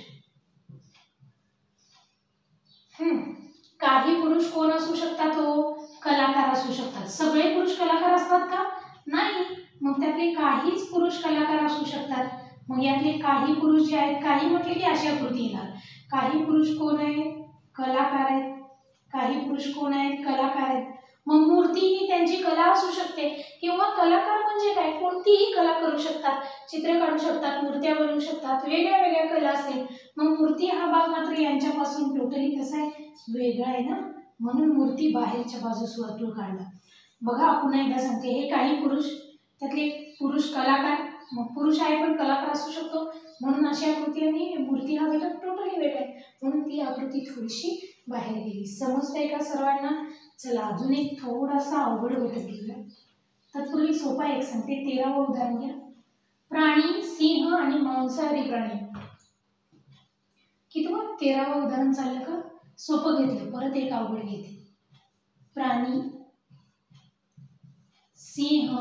हम्म काही पुरुष कोण असू शकतात? हो, कलाकार असू शकतात. सगळे पुरुष कलाकार असतात का? नाही. मग त्यातले काहीच पुरुष कलाकार असू शकतात. मग यातले काही पुरुष जे आहेत, काही म्हटले की अशी आकृती येणार. काही पुरुष कोण आहेत? कलाकार आहेत. काही पुरुष कोण आहेत? कलाकार आहेत. मग मूर्ती ही त्यांची कला असू शकते, किंवा कलाकार म्हणजे काय? कोणतीही कला करू शकतात. चित्र काढू शकतात, मूर्त्या बनवू शकतात, वेगळ्या वेगळ्या कला असतील. मग मूर्ती हा भाग मात्र यांच्यापासून टोटली कसा आहे? वेगळा आहे ना, म्हणून मूर्ती बाहेरच्या बाजूस वर्तुळ काढला. बघा, पुन्हा एकदा सांगते. हे काही पुरुष, त्यातले पुरुष कलाकार, मग पुरुष आहे पण कलाकार असू शकतो, म्हणून अशी आकृती. आणि मूर्ती हा घटक टोटली वेगळा आहे, म्हणून ती आकृती थोडीशी बाहेर गेली. समजतंय का सर्वांना? चला, अजून एक थोडासा अवघड घटक घेऊया. तत्पूर्वी सोपा एक सांगते. तेरावं उदाहरण घ्या. प्राणी, सिंह आणि मांसाहारी प्राणी. कितवं? तेरावं उदाहरण चाललं का? सोपं घेतलं, परत एक अवघड घेते. प्राणी, सिंह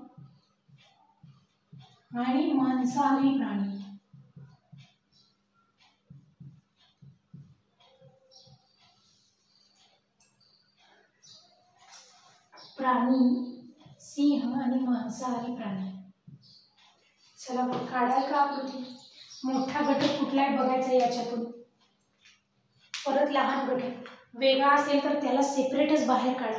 आणि मांसाहारी प्राणी. प्राणी, सिंह आणि मांसाहारी प्राणी. चला, मग काढाल का आकृती? मोठा घटक कुठला आहे बघायचा याच्यातून. परत लहान घटक वेगळा असेल तर त्याला सेपरेटच बाहेर काढा.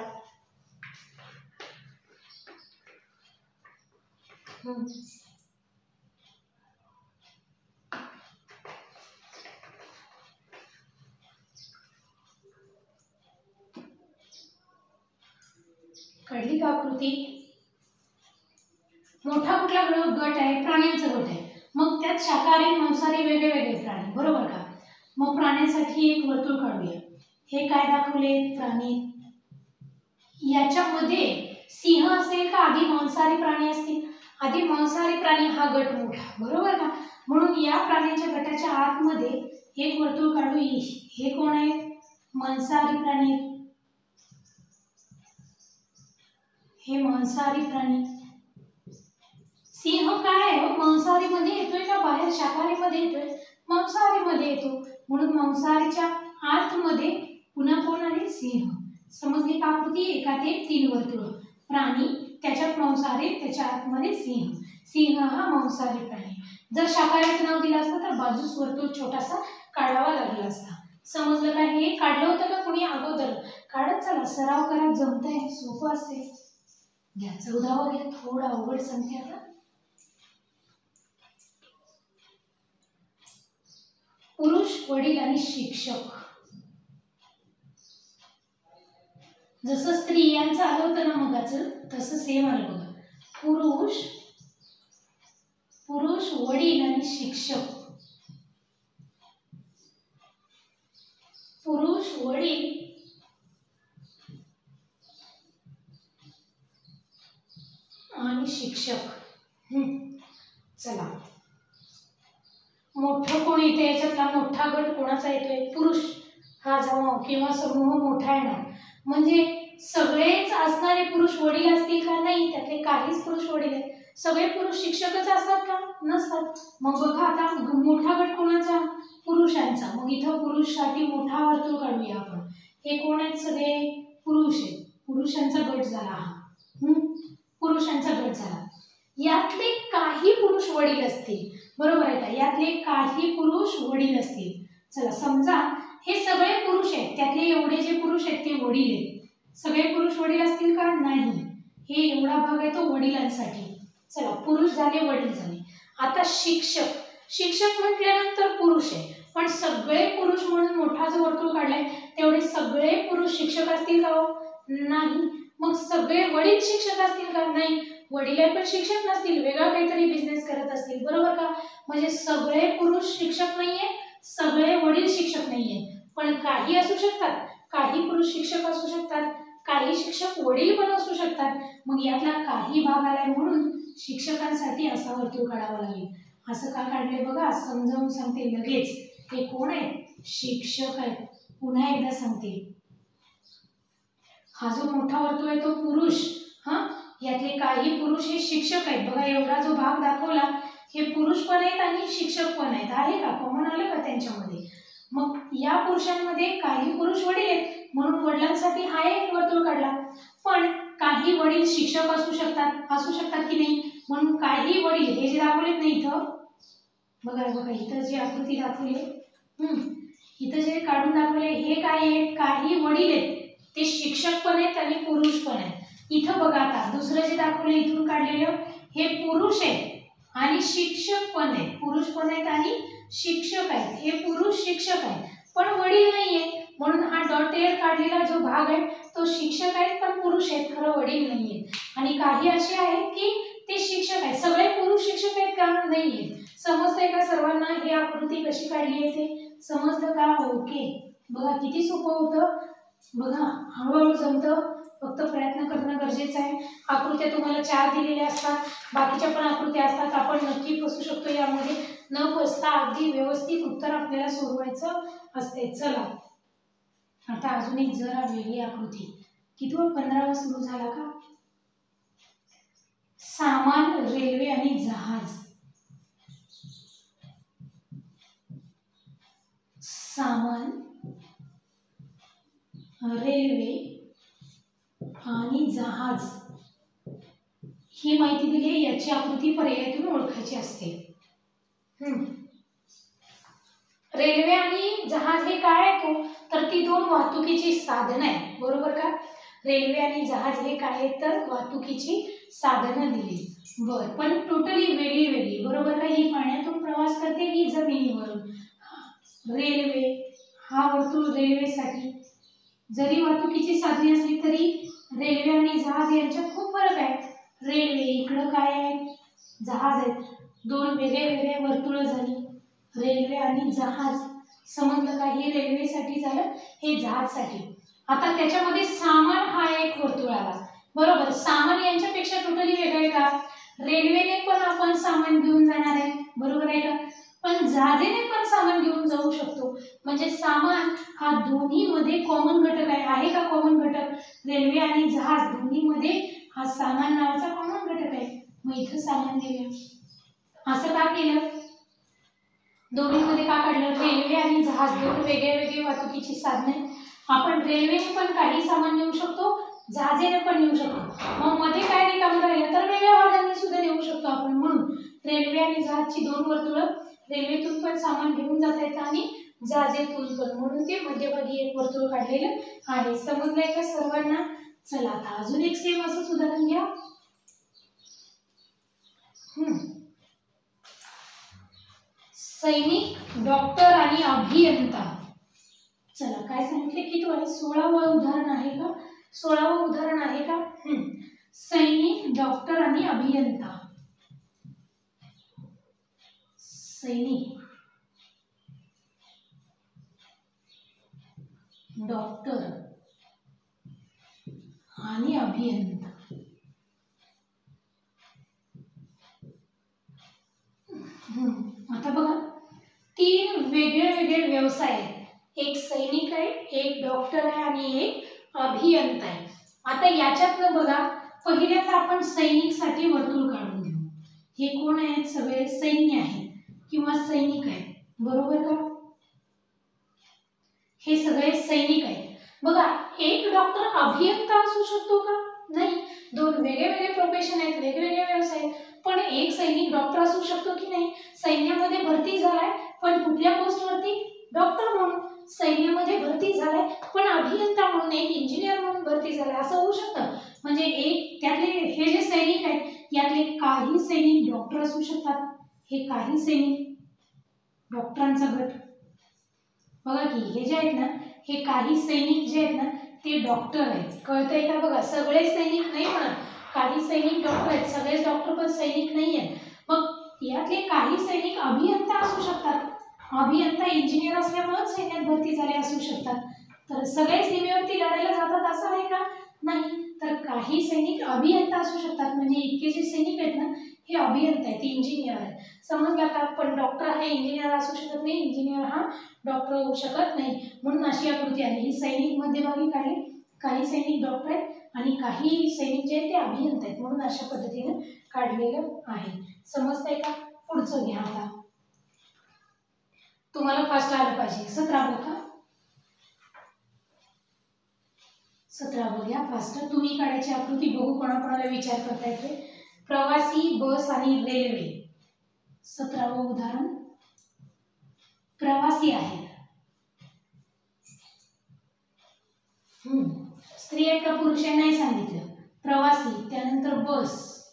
काढली का आकृती? मोठा कुठला गट आहे? प्राण्यांचा गट आहे. मग त्यात शाकाहारी मांसाहारी वेगळे वेगळे प्राणी, बरोबर का? मग प्राण्यांसाठी एक वर्तुळ काढूया. हे काय दाखवले प्राणी, याच्यामध्ये सिंह असेल का आधी मांसाहारी प्राणी असतील? आधी मांसाहारी प्राणी हा गट मोठा, बरोबर का? म्हणून या प्राण्यांच्या गटाच्या आतमध्ये एक वर्तुळ काढू. हे कोण आहे? मांसाहारी प्राणी, हे मांसाहारी प्राणी. सिंह काय आहे? मांसाहारी मध्ये येतोय का बाहेर शाकाहारी मध्ये येतोय? मांसाहारी मध्ये येतो. म्हणून मांसाहारीच्या आतमध्ये पुन्हा कोण आले? सिंह. समजली का आकृती? एकात एक तीन वर्तुळ, प्राणी त्याच्यात मांसाहारी, त्याच्या आतमध्ये सिंह. सिंह हा मांसाहारी प्राणी. जर शाकाहारीचं नाव दिलं असतं तर बाजूस वर्तुळ छोटासा काढावा लागला असता. समजलं का? हे काढलं होतं का कोणी अगोदर? काढत चला, सराव करा, जमतंय, सोपं असते. घ्या चौदावं घ्या, थोडं अवघड सांगते आता. पुरुष, वडील आणि शिक्षक. जसं स्त्रियांचं आलं होतं ना मगाचं, तसं सेम आलं बघा. पुरुष पुरुष वडील आणि शिक्षक. पुरुष वडील आणि शिक्षक. चला, मोठं कोण येते? याच्यातला मोठा गट कोणाचा येतोय? पुरुष हा जमाव किंवा समूह मोठा येणार. म्हणजे सगळेच असणारे पुरुष वडील असतील का? नाही, त्यातले काहीच पुरुष वडील आहेत. सगळे पुरुष शिक्षकच असतात का? नसतात. मग बघा आता मोठा गट कोणाचा? पुरुषांचा. मग इथं पुरुषसाठी मोठा वर्तुळ काढूया आपण. हे कोण आहेत? सगळे पुरुष आहेत. पुरुषांचा गट झाला हा. हम्म पुरुषांचा गट झाला. यातले काही पुरुष वडील असतील, बरोबर आहे का? यातले काही पुरुष वडील असतील. चला, समजा हे सगळे पुरुष आहेत, त्यातले एवढे जे पुरुष आहेत ते वडील आहेत. सगळे पुरुष वडील असतील का? नाही. हे एवढा भाग आहे तो वडिलांसाठी. चला, पुरुष झाले, वडील झाले. आता शिक्षक. शिक्षक म्हटल्यानंतर पुरुष आहे, पण सगळे पुरुष म्हणून मोठा जो वर्तुळ काढलाय तेवढे सगळे पुरुष शिक्षक असतील का? नाही. मग सगळे वडील शिक्षक असतील का? नाही. वडील पण शिक्षक नसतील, वेगळा काहीतरी बिझनेस करत असतील, बरोबर का? म्हणजे सगळे पुरुष शिक्षक नाहीये, सगळे वडील शिक्षक नाहीये. पण काही असू शकतात, काही पुरुष शिक्षक असू शकतात, काही शिक्षक वडील पण असू शकतात. मग यातला काही भाग आलाय म्हणून शिक्षकांसाठी असा वर्तुळ काढावा लागेल. असं का काढले बघा, समजावून सांगते लगेच. हे कोण आहे? शिक्षक आहेत. पुन्हा एकदा सांगते, हा जो मोठा वर्तुळ आहे तो पुरुष, हा यातले काही पुरुष हे शिक्षक आहेत. बघा एवढा जो भाग दाखवला हे पुरुष पण आहेत आणि शिक्षक पण आहेत. आहे का? कॉमन आलं का त्यांच्यामध्ये? मग या पुरुषांमध्ये काही पुरुष वडील आहेत म्हणून वडिलांसाठी हा एक वर्तुळ काढला. पण काही वडील शिक्षक असू शकतात, असू शकतात की नाही? म्हणून काही वडील हे जे दाखवलेत नाही इथं, बघा बघा इथं जी आकृती दाखवली, हम्म इथं जे काढून दाखवले हे काय आहेत? काही वडील आहेत, ते शिक्षक पण आहेत आणि पुरुष पण आहेत. इथं बघा आता दुसरं जे दाखवलं इथून काढलेलं हे पुरुष आहेत आणि शिक्षक पण आहेत. पुरुष पण आहेत आणि शिक्षक आहेत. हे पुरुष शिक्षक आहेत पण वडील नाहीये, म्हणून हा डॉटेड काढलेला जो भाग आहे तो शिक्षक आहेत पण पुरुष आहेत, खरं वडील नाहीये. आणि काही असे आहेत की ते शिक्षक आहेत. सगळे पुरुष शिक्षक आहेत का? नाहीये. समजतंय का सर्वांना? ही आकृती कशी काढली आहे ते समजलं का? ओके. बघा किती सोपं होतं. बघा हळूहळू जमतं, फक्त प्रयत्न करणं गरजेचं आहे. आकृत्या तुम्हाला चार दिलेल्या असतात, बाकीच्या पण आकृत्या असतात. आपण नक्की फसू शकतो यामध्ये. न फसता अगदी व्यवस्थित उत्तर आपल्याला सोडवायचं असते. चला आता अजून एक जरा वेगळी आकृती. कितवा? पंधरावा सुरू झाला का? सामान, रेल्वे आणि जहाज. सामान, रेल्वे आणि जहाज ही माहिती दिली आहे. याची आकृती पर्यायातून ओळखायची असते. हम्म रेल्वे आणि जहाज हे काय आहे तो? तर ती दोन वाहतुकीची साधनं आहेत, बरोबर का? रेल्वे आणि जहाज हे काय आहेत? तर वाहतुकीची साधनं दिली. बर, पण टोटली वेगळी वेगळी, बरोबर का? ही पाण्यातून प्रवास करते, ही जमिनीवरून. रेल्वे हा वर्तुळ रेल्वेसाठी, जरी वाहतुकीची साधने असली तरी रेल्वे आणि जहाज यांच्यात खूप फरक आहे. रेल्वे इकडं काय आहे? जहाज आहे. दोन वेगळे वेगळे वर्तुळ झाली, रेल्वे आणि जहाज. समजलं का? हे रेल्वेसाठी झालं, हे जहाजसाठी. आता त्याच्यामध्ये सामान हा एक वर्तुळ आला, बरोबर. सामान यांच्यापेक्षा टोटली वेगळं आहे का? रेल्वेने पण आपण सामान घेऊन जाणार आहे, बरोबर आहे का? पण जहाजेने पण सामान घेऊन जाऊ शकतो. म्हणजे सामान हा दोन्ही मध्ये कॉमन घटक आहे. आहे का कॉमन घटक? रेल्वे आणि जहाज दोन्ही मध्ये हा सामान नावाचा कॉमन घटक आहे. मग इथं सामान देऊया. असं का केलं? दोन्हीमध्ये का काढलं? रेल्वे आणि जहाज दोन वेगळे वेगळे वाहतुकीची साधने. आपण रेल्वेने पण काही सामान नेऊ शकतो, जहाजेने पण नेऊ शकतो. मग मध्ये काय रिकामं राहिलं तर वेगळ्या वाहनांनी सुद्धा नेऊ शकतो आपण. म्हणून रेल्वे आणि जहाजची दोन वर्तुळ, रेल्वेतून पण सामान घेऊन जाता येतं आणि जहाजेतून पण, म्हणून ते मध्यभागी एक वर्तुळ काढलेलं आहे. समजलंय का सर्वांना? चला आता अजून एक सेम असंच उदाहरण घ्या. हम्म सैनिक, डॉक्टर आणि अभियंता. चला काय सांगितले की तो आहे सोळावं उदाहरण आहे का? सोळावं उदाहरण आहे का? हम्म सैनिक, डॉक्टर आणि अभियंता. सैनिक, डॉक्टर आणि अभियंता. आता बघा तीन वेगळे वेगळे व्यवसाय आहेत. एक सैनिक आहे, एक डॉक्टर आहे आणि एक अभियंता आहे. आता याच्यातनं बघा पहिल्यांदा आपण सैनिकसाठी वर्तुळ काढून घेऊ. हे कोण आहेत? सगळे सैन्य आहेत किंवा सैनिक आहेत, बरोबर का? हे सगळे सैनिक आहेत. बघा एक डॉक्टर अभियंता असू शकतो का? नाही. दोन वेगळे वेगळे प्रोफेशन आहेत, वेगवेगळे व्यवसाय आहेत. पण एक सैनिक डॉक्टर असू शकतो की नाही? सैन्यामध्ये भरती झालाय पण कुठल्या पोस्टवरती? डॉक्टर म्हणून. सैन्यामध्ये भरती झालाय पण अभियंता म्हणून, एक इंजिनियर म्हणून भरती झालाय, असं होऊ शकतं. म्हणजे एक त्यातले हे जे सैनिक आहेत यातले काही सैनिक डॉक्टर असू शकतात. हे काही सैनिक डॉक्टरांचा गट. बघा की हे जे आहेत ना, हे काही सैनिक जे आहेत ना ते डॉक्टर आहेत. कळतंय का? बघा सगळे सैनिक नाही म्हणत, काही सैनिक डॉक्टर आहेत. सगळेच डॉक्टर पण सैनिक नाही आहेत. मग यातले काही सैनिक अभियंता असू शकतात. अभियंता इंजिनियर असल्यामुळे सैन्यात भरती झाले असू शकतात. तर सगळे सीमेवरती लढायला जातात असं आहे का? नाही. तर काही सैनिक अभियंता असू शकतात. म्हणजे इतके जे सैनिक आहेत ना हे अभियंता आहेत, इंजिनियर आहेत. समजला का? पण डॉक्टर हा इंजिनियर असू शकत नाही, इंजिनियर हा डॉक्टर होऊ शकत नाही. म्हणून अशी आकृती आली. ही सैनिक मध्यभागी काढले, काही सैनिक डॉक्टर आहेत आणि काही सैनिक जे आहेत ते अभियंता आहेत. म्हणून अशा पद्धतीने काढलेलं आहे. समजतंय का? पुढचं घ्या. आता तुम्हाला फास्ट आलं पाहिजे. सतरावं का? सतरावं घ्या फास्ट. तुम्ही काढायची आकृती बघू कोणाकोणाला विचार करता येते. प्रवासी, बस आणि रेल्वे. सतरावं उदाहरण प्रवासी आहेत. हम्म स्त्री आहेत का पुरुष आहे नाही सांगितलं. प्रवासी, त्यानंतर बस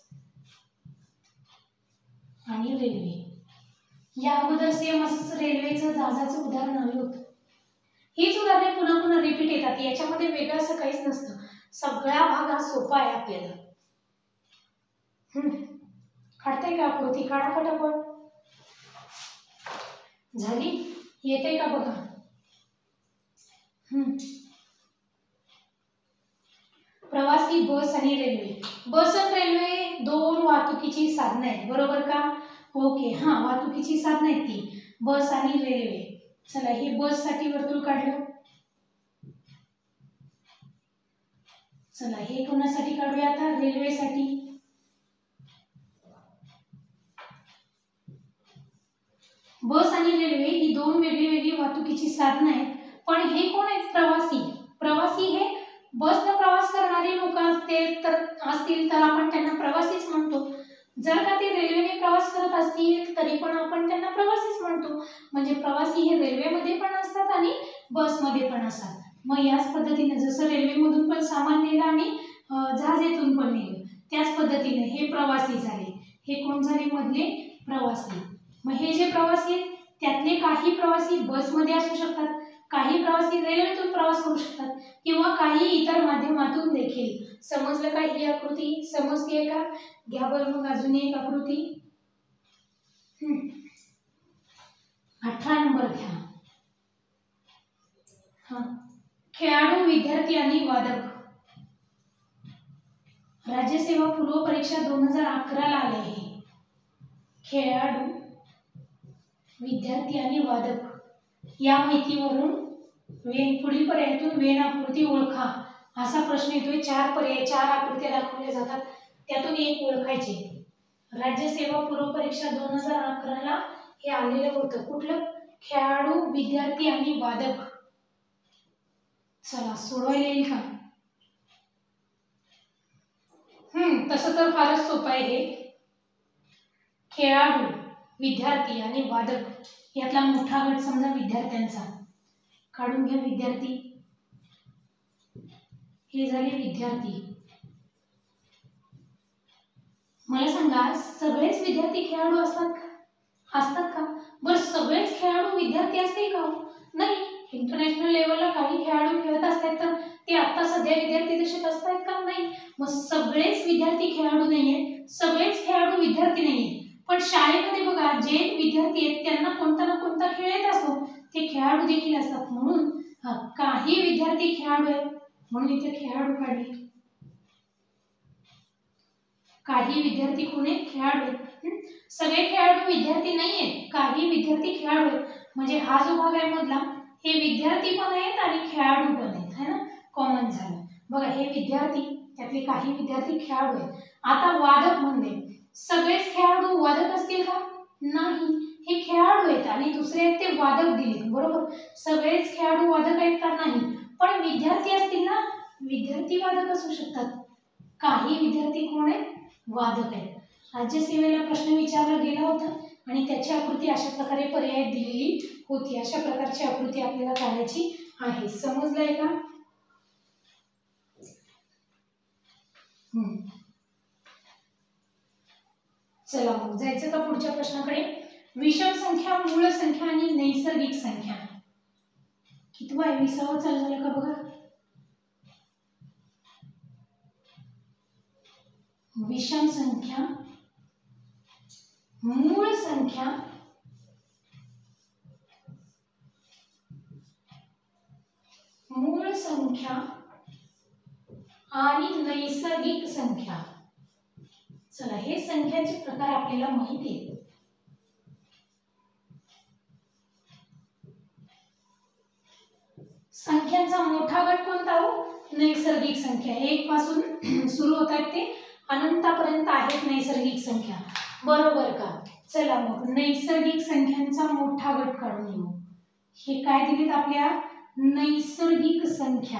आणि रेल्वे. या अगोदर सेम असंच रेल्वेचं जहाजाचं उदाहरण आलं होतं. हीच उदाहरणे पुन्हा पुन्हा रिपीट येतात. याच्यामध्ये वेगळं असं काहीच नसतं. सगळा भाग हा सोपा आहे आपल्याला. हम्म काढताय का आकृती? काढा पटापट. झाली? येते का बघा? हम्म प्रवासी, बस आणि रेल्वे. बस आणि रेल्वे दोन वाहतुकीची साधनं आहेत, बरोबर का? ओके. हा वाहतुकीची साधनं आहेत ती बस आणि रेल्वे. चला हे बस साठी वर्तुळ काढलं. चला हे कोणासाठी काढूया आता? रेल्वेसाठी. बस आणि रेल्वे ही दोन वेगळी वेगळी वाहतुकीची साधनं आहेत. पण हे कोण आहेत? प्रवासी. प्रवासी हे बसनं प्रवास करणारे लोक असतील तर असतील तर आपण त्यांना प्रवासीच म्हणतो. जर का ते रेल्वेने प्रवास करत असतील तरी पण आपण त्यांना प्रवासीच म्हणतो. म्हणजे प्रवासी हे रेल्वेमध्ये पण असतात आणि बसमध्ये पण असतात. मग याच पद्धतीने जसं रेल्वेमधून पण सामान नेलं आणि जहाजेतून पण नेलं त्याच पद्धतीने हे प्रवासी झाले. हे कोण झाले? मधले प्रवासी. मग हे जे प्रवासी आहेत त्यातले काही प्रवासी बसमध्ये असू शकतात, काही प्रवासी रेल्वेतून प्रवास करू शकतात किंवा काही इतर माध्यमातून देखील. समजलं का? ही आकृती समजते का? घ्या बरं मग अजून एक आकृती. अठरा नंबर घ्या. हा, खेळाडू, विद्यार्थी आणि वादक. राज्यसेवा पूर्व परीक्षा दोन हजार अकरा ला आले आहे. खेळाडू, विद्यार्थी आणि वादक या माहितीवरून वेन पुढील पर्यायातून वेन आकृती ओळखा असा प्रश्न येतोय. चार पर्याय, चार आकृत्या दाखवल्या जातात, त्यातून एक ओळखायची. राज्यसेवा पूर्व परीक्षा दोन हजार अकरा ला हे आलेलं होतं. कुठलं? खेळाडू, विद्यार्थी आणि वादक. चला सोडवायला येईल का? हम्म तसं तर फारच सोपं आहे हे. खेळाडू, विद्यार्थी आणि वादक यातला मोठा गट समजा विद्यार्थ्यांचा. काढून घ्या विद्यार्थी. हे झाले विद्यार्थी. मला सांगा, सगळेच विद्यार्थी खेळाडू असतात का? असतात का? बरं, सगळेच खेळाडू विद्यार्थी असतील का? नाही. इंटरनॅशनल लेवलला काही खेळाडू खेळत असतात तर ते आता सध्या विद्यार्थी तसेच असतात का? नाही. मग सगळेच विद्यार्थी खेळाडू नाहीये, सगळेच खेळाडू विद्यार्थी नाहीये. पण शाळेमध्ये बघा, जे विद्यार्थी आहेत त्यांना कोणता ना कोणता खेळ येत असतो, ते खेळाडू देखील असतात. म्हणून काही विद्यार्थी खेळाडू आहेत, म्हणून इथे खेळाडू काढले. काही विद्यार्थी कोण आहेत? खेळाडू आहेत. सगळे खेळाडू विद्यार्थी नाही आहेत, काही विद्यार्थी खेळाडू आहेत. म्हणजे हा जो भाग आहे मधला, हे विद्यार्थी पण आहेत आणि खेळाडू पण आहेत, है ना? कॉमन झालं. बघा, हे विद्यार्थी, त्यातले काही विद्यार्थी खेळाडू आहेत. आता वादक म्हणले, सगळेच खेळाडू वादक असतील का? नाही. हे खेळाडू आहेत आणि दुसरे आहेत ते वादक दिले, बरोबर. सगळेच खेळाडू वादक आहेत का? नाही. पण विद्यार्थी असतील ना, विद्यार्थी वादक असू शकतात. काही विद्यार्थी कोण आहेत? वादक आहेत. राज्यसेवेला प्रश्न विचारला गेला होता आणि त्याची आकृती अशा प्रकारे पर्यायात दिलेली होती. अशा प्रकारची आकृती आपल्याला काढायची आहे. समजलंय का? हम्म चला मग जायचं का पुढच्या प्रश्नाकडे. विषम संख्या, मूळ संख्या आणि नैसर्गिक संख्या. कितवा आहे? विसावा चालू झालं का बघा. विषम संख्या, मूळ संख्या मूळ संख्या आणि नैसर्गिक संख्या. चला, हे संख्याचे प्रकार आपल्याला माहिती आहेत. संख्यांचा मोठा गट कोणता हो? नैसर्गिक संख्या. एक पासून सुरू होतात ते अनंतापर्यंत आहेत नैसर्गिक संख्या, बरोबर का? चला मग नैसर्गिक संख्यांचा मोठा गट काढून घेऊ. हे काय दिलेत आपल्या? नैसर्गिक संख्या.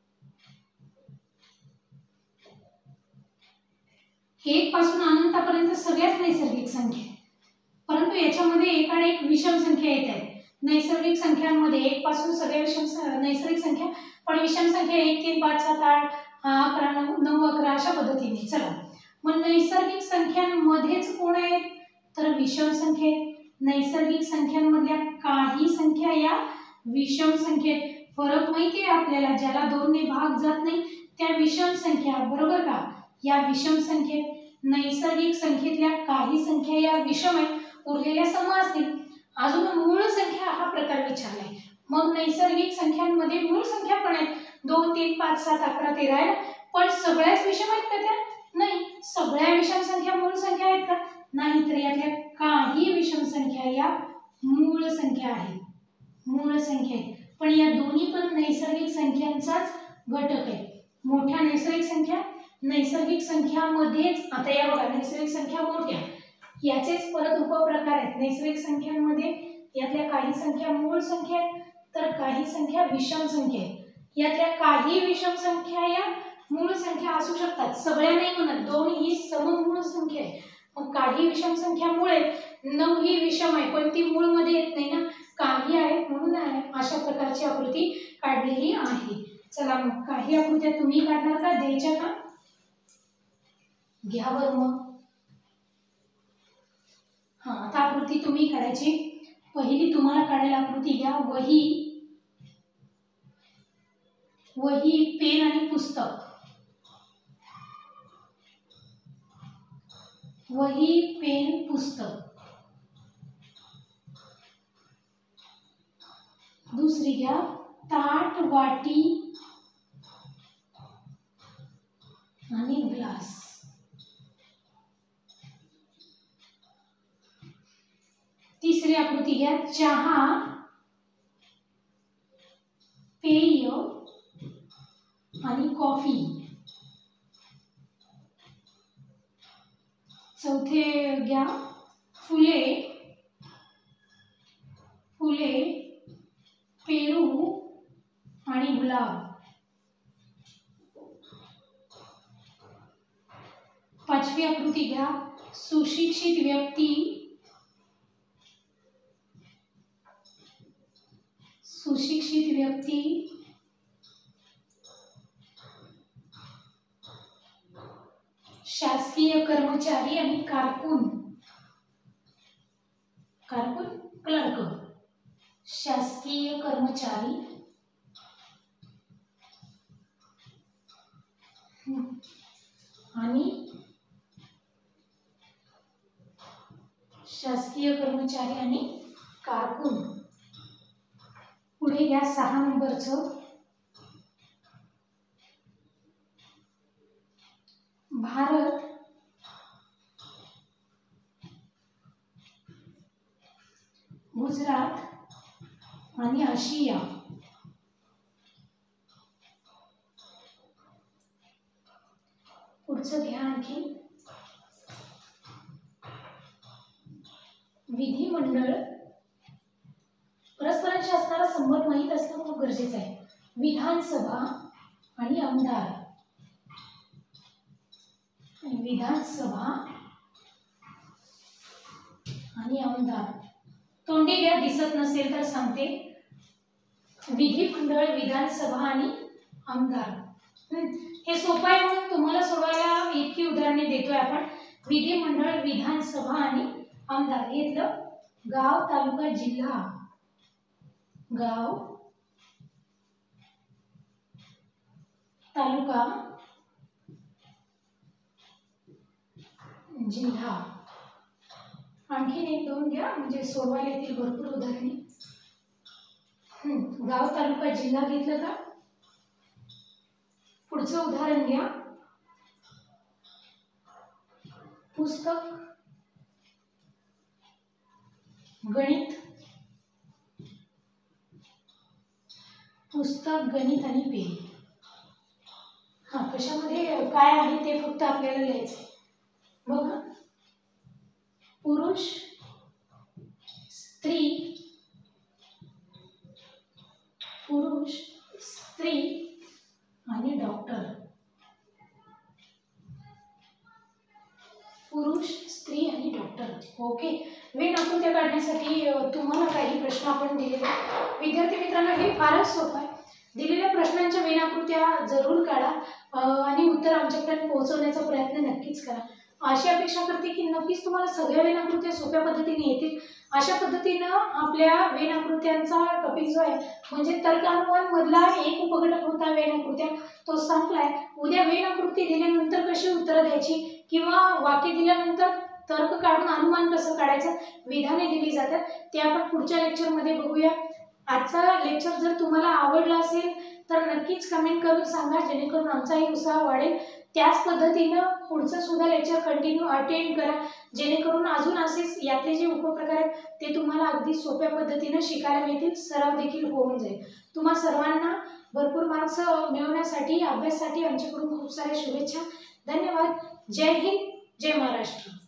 एक पासून अनंतापर्यंत सगळ्याच नैसर्गिक संख्या, परंतु याच्यामध्ये एकाड एक विषम संख्या येत आहेत. नैसर्गिक संख्यांमध्ये एक पासून सगळ्या विषम नैसर्गिक संख्या, पण विषम संख्या एक, तीन, पाच, सात, आठ, अकरा, नऊ, नऊ, अकरा अशा पद्धतीने. चला, मग नैसर्गिक संख्यांमध्येच कोण आहेत? तर विषम संख्या. नैसर्गिक संख्यांमधल्या काही संख्या या विषम संख्येत. फरक माहिती आहे आपल्याला, ज्याला दोन ने भाग जात नाही त्या विषम संख्या, बरोबर का? या विषम संख्येत नैसर्गिक संख्येतल्या काही संख्या या विषम आहेत, उरलेल्या सम असतील. अजून मूळ संख्या हा प्रकार विचारलाय. मग नैसर्गिक संख्यांमध्ये मूळ संख्या पण आहेत, दोन, तीन, पाच, सात, अकरा, तेरा आहे, पण सगळ्याच विषम आहेत का त्या? नाही. सगळ्या विषम संख्या मूळ संख्या आहेत का? नाही. तर यातल्या काही विषम संख्या या मूळ संख्या आहेत, मूळ संख्या आहेत. पण या दोन्ही पण नैसर्गिक संख्यांचाच घटक आहे. मोठ्या नैसर्गिक संख्या, नैसर्गिक संख्यामध्येच. आता या बघा, नैसर्गिक संख्या मोठ्या, याचेच परत उपप्रकार आहेत. नैसर्गिक संख्यांमध्ये यातल्या काही संख्या मूळ संख्या आहेत, तर काही संख्या विषम संख्या आहेत. यातल्या काही विषम संख्या या मूळ संख्या असू शकतात, सगळ्या नाही म्हणत. दोन ही सममूळ संख्या आहे. मग काही विषम संख्या मूळ आहेत, नऊ ही विषम आहे पण ती मूळ मध्ये येत नाही ना, काही आहेत म्हणून आहे. अशा प्रकारची आकृती काढलेली आहे. चला मग काही आकृत्या तुम्ही काढणार का? द्यायच्या का? घ्या बरं मग. हा, आता आकृती तुम्ही काढायची. पहिली तुम्हाला काढायला आकृती घ्या. वही, वही, पेन आणि पुस्तक. वही, पेन, पुस्तक. दुसरी घ्या ताट, वाटी आणि ग्लास. तिसरी आकृती घ्या चहा, पेय आणि कॉफी. चौथे घ्या फुले, फुले, पेरू आणि गुलाब. पाचवी आकृती घ्या सुशिक्षित व्यक्ती, सुशिक्षित व्यक्ती, शासकीय कर्मचारी आणि कारकून, कारकून क्लर्क, शासकीय कर्मचारी आणि शासकीय कर्मचारी आणि कारकून. पुढे घ्या सहा नंबरचं भारत, गुजरात आणि आशिया. पुढचं घ्या आणखी विधिमंडळ. परस्परांशी असणारा संबंध माहीत असणं खूप गरजेचं आहे. विधानसभा आणि आमदार, विधानसभा आणि आमदार. तोंडी घ्या दिसत नसेल तर सांगते. विधिमंडळ, विधानसभा आणि आमदार. हे सोपं आहे म्हणून तुम्हाला सोडवायला इतकी उदाहरणे देतोय आपण. विधिमंडळ, विधानसभा आणि आमदार. घेतलं गाव, तालुका, जिल्हा. गाव, तालुका, जिल्हा. आणखीन एक दोन घ्या म्हणजे सोडवायला येतील भरपूर उदाहरणे. गाव, तालुका, जिल्हा घेतलं का? पुढचं उदाहरण घ्या पुस्तक, गणित, पुस्तक, गणित आणि पेन. हा कशामध्ये काय आहे ते फक्त आपल्याला लिहायचं. बघा पुरुष, स्त्री, पुरुष, स्त्री आणि डॉक्टर. पुरुष, स्त्री आणि डॉक्टर. ओके. वेन आकृत्या काढण्यासाठी तुम्हाला काही प्रश्न आपण दिलेले. विद्यार्थी मित्रांनो हे फारच सोपं आहे. दिलेल्या प्रश्नांच्या वेन आकृत्या जरूर काढा आणि उत्तर आमच्यापर्यंत पोहोचवण्याचा प्रयत्न नक्कीच करा. अशी अपेक्षा करते की नक्कीच तुम्हाला सगळ्या वेन आकृत्या सोप्या पद्धतीने येतील. अशा पद्धतीनं आपल्या वेन आकृत्यांचा टॉपिक जो आहे म्हणजे तर्कानुमान मधला एक उपघटक होता वेन आकृत्या, तो संपलाय. उद्या वेन आकृती दिल्यानंतर कशी उत्तरं द्यायची किंवा वाक्य दिल्यानंतर तर्क काढून अनुमान कसं काढायचं, विधाने दिली जातात, ते आपण पुढच्या लेक्चरमध्ये बघूया. आजचा लेक्चर जर तुम्हाला आवडला असेल तर नक्कीच कमेंट करून सांगा जेणेकरून आमचाही उत्साह वाढेल. त्याच पद्धतीनं पुढचं सुद्धा लेक्चर कंटिन्यू अटेंड करा जेणेकरून अजून असेच यातले जे उपप्रकार आहेत ते तुम्हाला अगदी सोप्या पद्धतीनं शिकायला मिळतील, सराव देखील होऊन जाईल. तुम्हा सर्वांना भरपूर मार्क्स मिळवण्यासाठी अभ्यासासाठी आमच्याकडून खूप साऱ्या शुभेच्छा. धन्यवाद. जय हिंद, जय महाराष्ट्र.